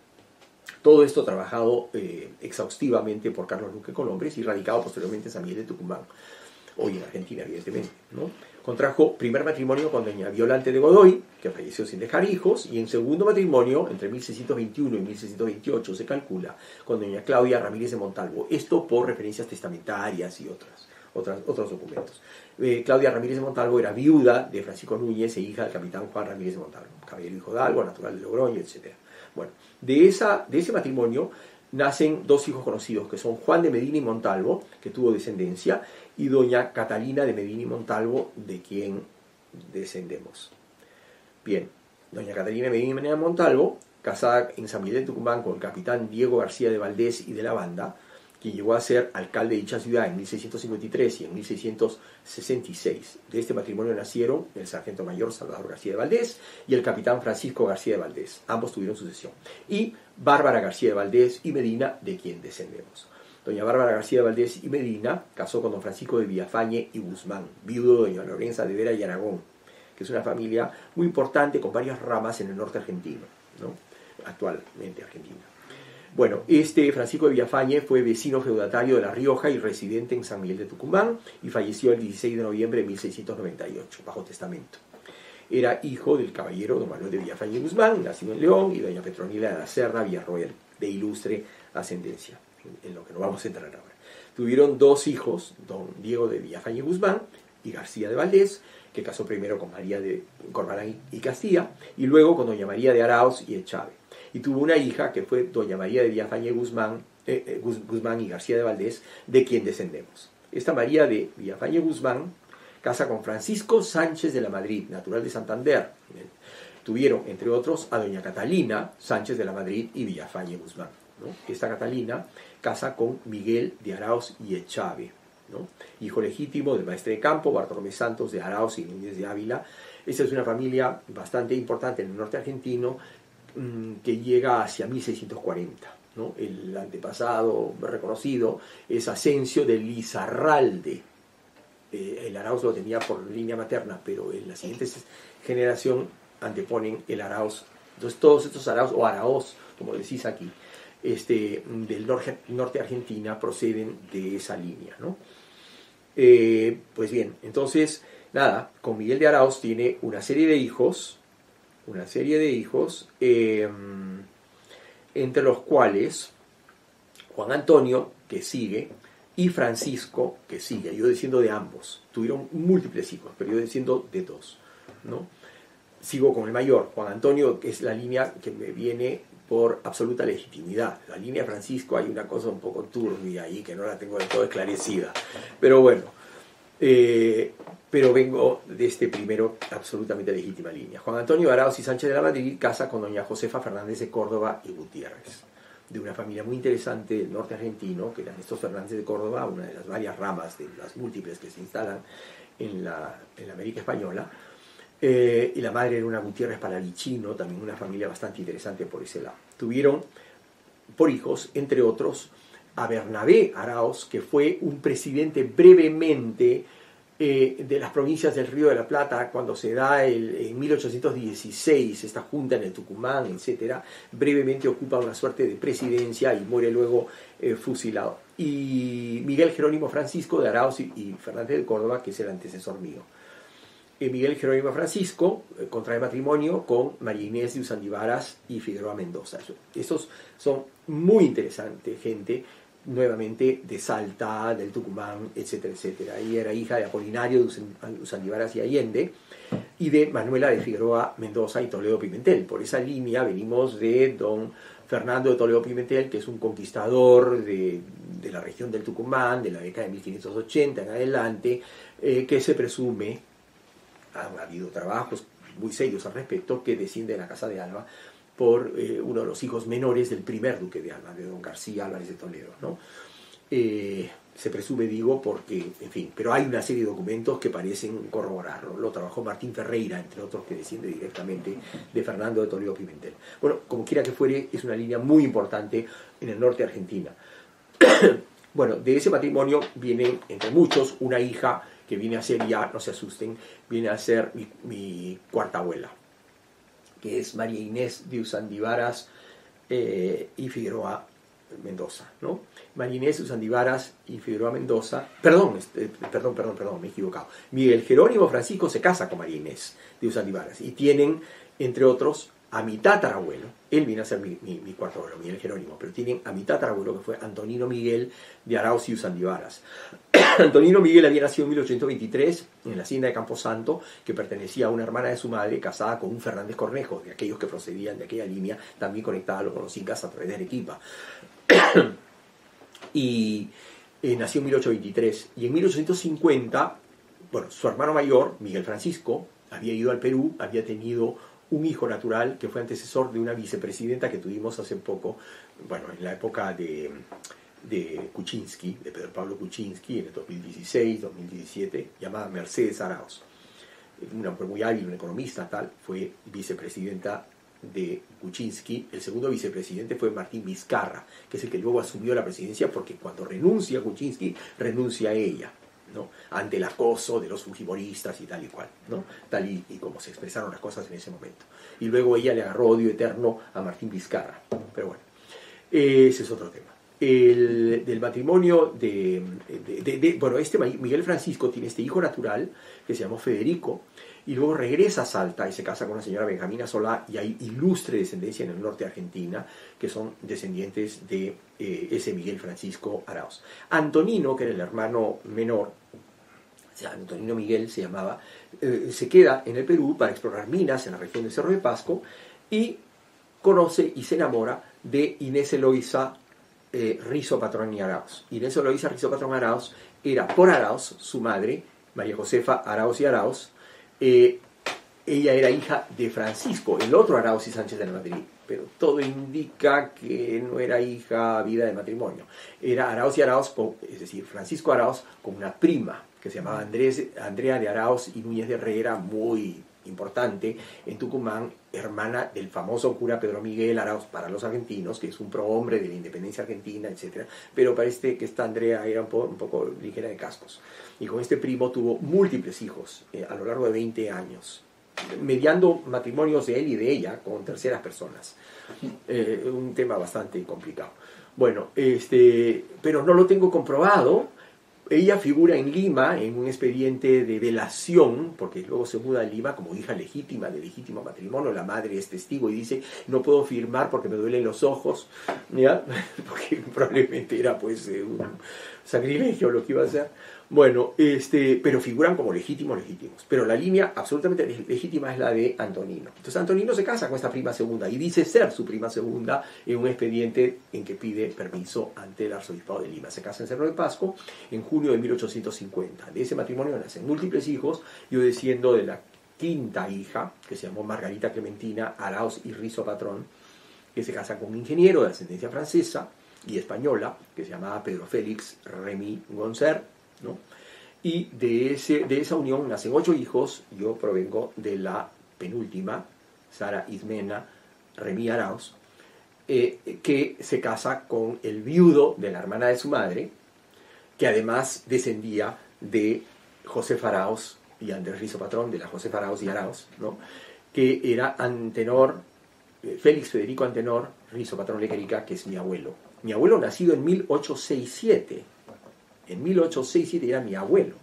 todo esto trabajado eh, exhaustivamente por Carlos Luque Colombres y radicado posteriormente en San Miguel de Tucumán, hoy en Argentina, evidentemente, ¿no? Contrajo primer matrimonio con doña Violante de Godoy, que falleció sin dejar hijos, y en segundo matrimonio, entre mil seiscientos veintiuno y mil seiscientos veintiocho, se calcula, con doña Claudia Ramírez de Montalvo. Esto por referencias testamentarias y otras. Otras, otros documentos. Eh, Claudia Ramírez de Montalvo era viuda de Francisco Núñez e hija del capitán Juan Ramírez de Montalvo, caballero hijo de Algo, natural de Logroño, etcétera. Bueno, de, esa, de ese matrimonio nacen dos hijos conocidos, que son Juan de Medina y Montalvo, que tuvo descendencia, y doña Catalina de Medina y Montalvo, de quien descendemos. Bien, doña Catalina de Medina y Montalvo, casada en San Miguel de Tucumán con el capitán Diego García de Valdés y de la Banda, quien llegó a ser alcalde de dicha ciudad en mil seiscientos cincuenta y tres y en mil seiscientos sesenta y seis. De este matrimonio nacieron el sargento mayor Salvador García de Valdés y el capitán Francisco García de Valdés. Ambos tuvieron sucesión. Y Bárbara García de Valdés y Medina, de quien descendemos. Doña Bárbara García de Valdés y Medina casó con don Francisco de Villafañe y Guzmán, viudo de doña Lorenza de Vera y Aragón, que es una familia muy importante con varias ramas en el norte argentino, ¿no? Actualmente argentino. Bueno, este Francisco de Villafañe fue vecino feudatario de La Rioja y residente en San Miguel de Tucumán y falleció el dieciséis de noviembre de mil seiscientos noventa y ocho, bajo testamento. era hijo del caballero don Manuel de Villafañe Guzmán, nacido en León, y doña Petronila de la Cerda Villarroel, de ilustre ascendencia, en lo que nos vamos a entrar ahora. Tuvieron dos hijos, don Diego de Villafañe Guzmán y García de Valdés, que casó primero con María de Corbalán y Castilla, y luego con doña María de Araoz y Echave. Y tuvo una hija que fue doña María de Villafañe Guzmán, eh, eh, Guzmán y García de Valdés, de quien descendemos. Esta María de Villafañe Guzmán casa con Francisco Sánchez de la Madrid, natural de Santander. Tuvieron, entre otros, a doña Catalina Sánchez de la Madrid y Villafañe Guzmán, ¿no? Esta Catalina casa con Miguel de Araoz y Echave, ¿no? Hijo legítimo del maestre de campo Bartolomé Santos de Araoz y Núñez de Ávila. Esta es una familia bastante importante en el norte argentino, mmm, que llega hacia mil seiscientos cuarenta, ¿no? El antepasado reconocido es Asensio de Lizarralde. Eh, el Araoz lo tenía por línea materna, pero en la siguiente generación anteponen el Araoz. Entonces todos estos Araoz, o Araoz, como decís aquí, este, del norte, norte de Argentina, proceden de esa línea, ¿no? Eh, pues bien, entonces, nada, con Miguel de Araoz tiene una serie de hijos, una serie de hijos, eh, entre los cuales Juan Antonio, que sigue, y Francisco, que sigue. Yo desciendo de ambos. Tuvieron múltiples hijos, pero yo desciendo de dos, ¿no? Sigo con el mayor, Juan Antonio, que es la línea que me viene por absoluta legitimidad. La línea de Francisco hay una cosa un poco turbia ahí, que no la tengo del todo esclarecida. Pero bueno, eh, pero vengo de este primero absolutamente legítima línea. Juan Antonio Araoz y Sánchez de la Madrid casa con doña Josefa Fernández de Córdoba y Gutiérrez, de una familia muy interesante del norte argentino, que eran estos Fernández de Córdoba, una de las varias ramas de las múltiples que se instalan en la, en la América Española. Eh, y la madre era una Gutiérrez Palalichino, también una familia bastante interesante por ese lado. Tuvieron por hijos, entre otros, a Bernabé Araoz, que fue un presidente brevemente eh, de las provincias del Río de la Plata, cuando se da el, en mil ochocientos dieciséis esta junta en el Tucumán, etcétera. Brevemente ocupa una suerte de presidencia y muere luego eh, fusilado. Y Miguel Jerónimo Francisco de Araoz y, y Fernández de Córdoba, que es el antecesor mío. Miguel Jerónimo Francisco eh, contrae matrimonio con María Inés de Usandivaras y Figueroa Mendoza. Estos son muy interesantes, gente, nuevamente de Salta, del Tucumán, etcétera, etcétera. Ella era hija de Apolinario de Usandivaras y Allende y de Manuela de Figueroa Mendoza y Toledo Pimentel. Por esa línea venimos de don Fernando de Toledo Pimentel, que es un conquistador de, de la región del Tucumán, de la década de mil quinientos ochenta en adelante, eh, que se presume, ha habido trabajos muy serios al respecto, que desciende de la Casa de Alba por eh, uno de los hijos menores del primer duque de Alba, de don García Álvarez de Toledo, ¿no? Eh, se presume, digo, porque, en fin, pero hay una serie de documentos que parecen corroborarlo. Lo trabajó Martín Ferreira, entre otros, que desciende directamente de Fernando de Toledo Pimentel. Bueno, como quiera que fuere, es una línea muy importante en el norte de Argentina. Bueno, de ese matrimonio viene, entre muchos, una hija que viene a ser, ya no se asusten, viene a ser mi, mi cuarta abuela, que es María Inés de Usandivaras eh, y Figueroa Mendoza, ¿no? María Inés de Usandivaras y Figueroa Mendoza, perdón, este, perdón, perdón, perdón, me he equivocado. Miguel Jerónimo Francisco se casa con María Inés de Usandivaras y tienen, entre otros, a mi tatarabuelo, él viene a ser mi, mi, mi cuarto abuelo, Miguel Jerónimo, pero tienen a mi tatarabuelo, que fue Antonino Miguel de Araoz y Usandivaras. Antonino Miguel había nacido en mil ochocientos veintitrés en la hacienda de Camposanto, que pertenecía a una hermana de su madre, casada con un Fernández Cornejo, de aquellos que procedían de aquella línea, también conectada con los incas a través de Arequipa. y eh, nació en mil ochocientos veintitrés. Y en mil ochocientos cincuenta, bueno, su hermano mayor, Miguel Francisco, había ido al Perú, había tenido un hijo natural que fue antecesor de una vicepresidenta que tuvimos hace poco, bueno, en la época de, de Kuczynski, de Pedro Pablo Kuczynski, en el dos mil dieciséis, dos mil diecisiete, llamada Mercedes Araoz. Una mujer muy hábil, una economista, tal, fue vicepresidenta de Kuczynski. El segundo vicepresidente fue Martín Vizcarra, que es el que luego asumió la presidencia, porque cuando renuncia Kuczynski, renuncia ella, ¿no? Ante el acoso de los fujimoristas y tal y cual, ¿no? Tal y, y como se expresaron las cosas en ese momento. Y luego ella le agarró odio eterno a Martín Vizcarra. Pero bueno, ese es otro tema. el, del matrimonio de, de, de, de... Bueno, este Miguel Francisco tiene este hijo natural que se llamó Federico, y luego regresa a Salta y se casa con una señora Benjamina Solá, y hay ilustre descendencia en el norte de Argentina, que son descendientes de eh, ese Miguel Francisco Arauz. Antonino, que era el hermano menor, o sea, Antonino Miguel se llamaba, eh, se queda en el Perú para explorar minas en la región del Cerro de Pasco, y conoce y se enamora de Inés Eloísa eh, Rizo Patrón y Arauz. Inés Eloísa Rizo Patrón Arauz era por Arauz, su madre, María Josefa Arauz y Arauz. Eh, ella era hija de Francisco, el otro Arauz y Sánchez de la Madrid, pero todo indica que no era hija vida de matrimonio. Era Arauz y Arauz, con, es decir, Francisco Arauz con una prima que se llamaba Andrés, Andrea de Arauz y Núñez de Herrera, muy importante en Tucumán, hermana del famoso cura Pedro Miguel Arauz para los argentinos, que es un prohombre de la independencia argentina, etcétera. Pero parece que esta Andrea era un poco, un poco ligera de cascos. Y con este primo tuvo múltiples hijos eh, a lo largo de veinte años, mediando matrimonios de él y de ella con terceras personas. Eh, un tema bastante complicado. Bueno, este, pero no lo tengo comprobado. Ella figura en Lima en un expediente de delación, porque luego se muda a Lima como hija legítima de legítimo matrimonio. La madre es testigo y dice: no puedo firmar porque me duelen los ojos, ¿ya? Porque probablemente era pues un sacrilegio lo que iba a hacer. Bueno, este, pero figuran como legítimos, legítimos. Pero la línea absolutamente legítima es la de Antonino. Entonces Antonino se casa con esta prima segunda y dice ser su prima segunda en un expediente en que pide permiso ante el arzobispado de Lima. Se casa en Cerro de Pasco en junio de mil ochocientos cincuenta. De ese matrimonio nacen múltiples hijos, yo desciendo de la quinta hija, que se llamó Margarita Clementina Arauz y Rizo Patrón, que se casa con un ingeniero de ascendencia francesa y española, que se llamaba Pedro Félix Remy Goncer, ¿no? Y de, ese, de esa unión nacen ocho hijos. Yo provengo de la penúltima, Sara Ismena Remy Arauz, eh, que se casa con el viudo de la hermana de su madre, que además descendía de José Arauz y Andrés Rizo Patrón, de la José Arauz y Arauz, ¿no? Que era Antenor, eh, Félix Federico Antenor Rizo Patrón Lequerica, que es mi abuelo. Mi abuelo nacido en mil ochocientos sesenta y siete. En mil ochocientos sesenta y siete era mi abuelo.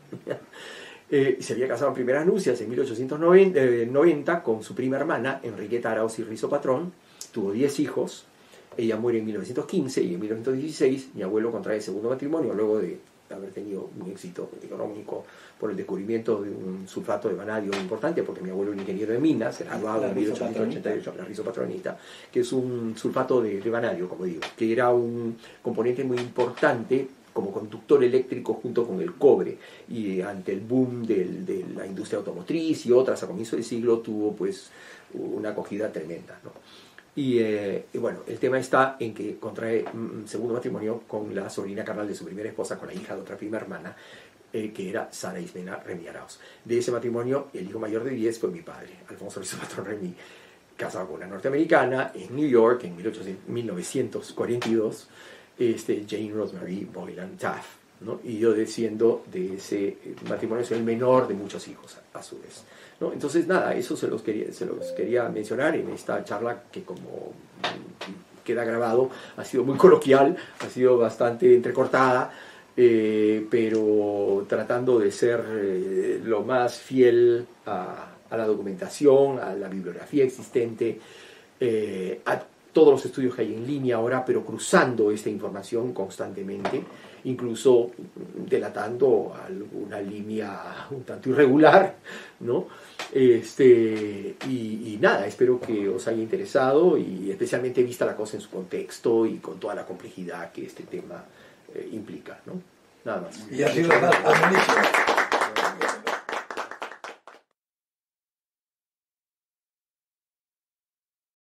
eh, se había casado en primeras nupcias en mil ochocientos noventa con su prima hermana, Enriqueta Arauz y Rizo Patrón. Tuvo diez hijos. Ella muere en mil novecientos quince y en mil novecientos dieciséis mi abuelo contrae el segundo matrimonio luego de haber tenido un éxito económico por el descubrimiento de un sulfato de vanadio importante, porque mi abuelo era ingeniero de minas, era graduado en mil ochocientos ochenta y ocho, la rizopatronita, que es un sulfato de, de vanadio, como digo, que era un componente muy importante como conductor eléctrico junto con el cobre, y ante el boom del, de la industria automotriz y otras a comienzo del siglo tuvo pues una acogida tremenda, ¿no? Y, eh, y bueno, el tema está en que contrae un segundo matrimonio con la sobrina carnal de su primera esposa, con la hija de otra prima hermana, eh, que era Sara Ismena Remy Arauz. De ese matrimonio, el hijo mayor de diez fue mi padre, Alfonso Rizo Patrón Remy, casado con una norteamericana en New York en mil novecientos cuarenta y dos, este, Jane Rosemary Boylan Taft, ¿no? Y yo desciendo de ese matrimonio, soy el menor de muchos hijos a, a su vez, ¿no? Entonces nada, eso se los, quería, se los quería mencionar en esta charla que, como queda grabado, ha sido muy coloquial, ha sido bastante entrecortada, eh, pero tratando de ser eh, lo más fiel a, a la documentación, a la bibliografía existente, eh, a todos los estudios que hay en línea ahora, pero cruzando esta información constantemente, incluso delatando alguna línea un tanto irregular, ¿no? Este, y, y nada, espero que os haya interesado, y especialmente vista la cosa en su contexto y con toda la complejidad que este tema eh, implica, ¿no? Nada más. Y ha sido buenísimo.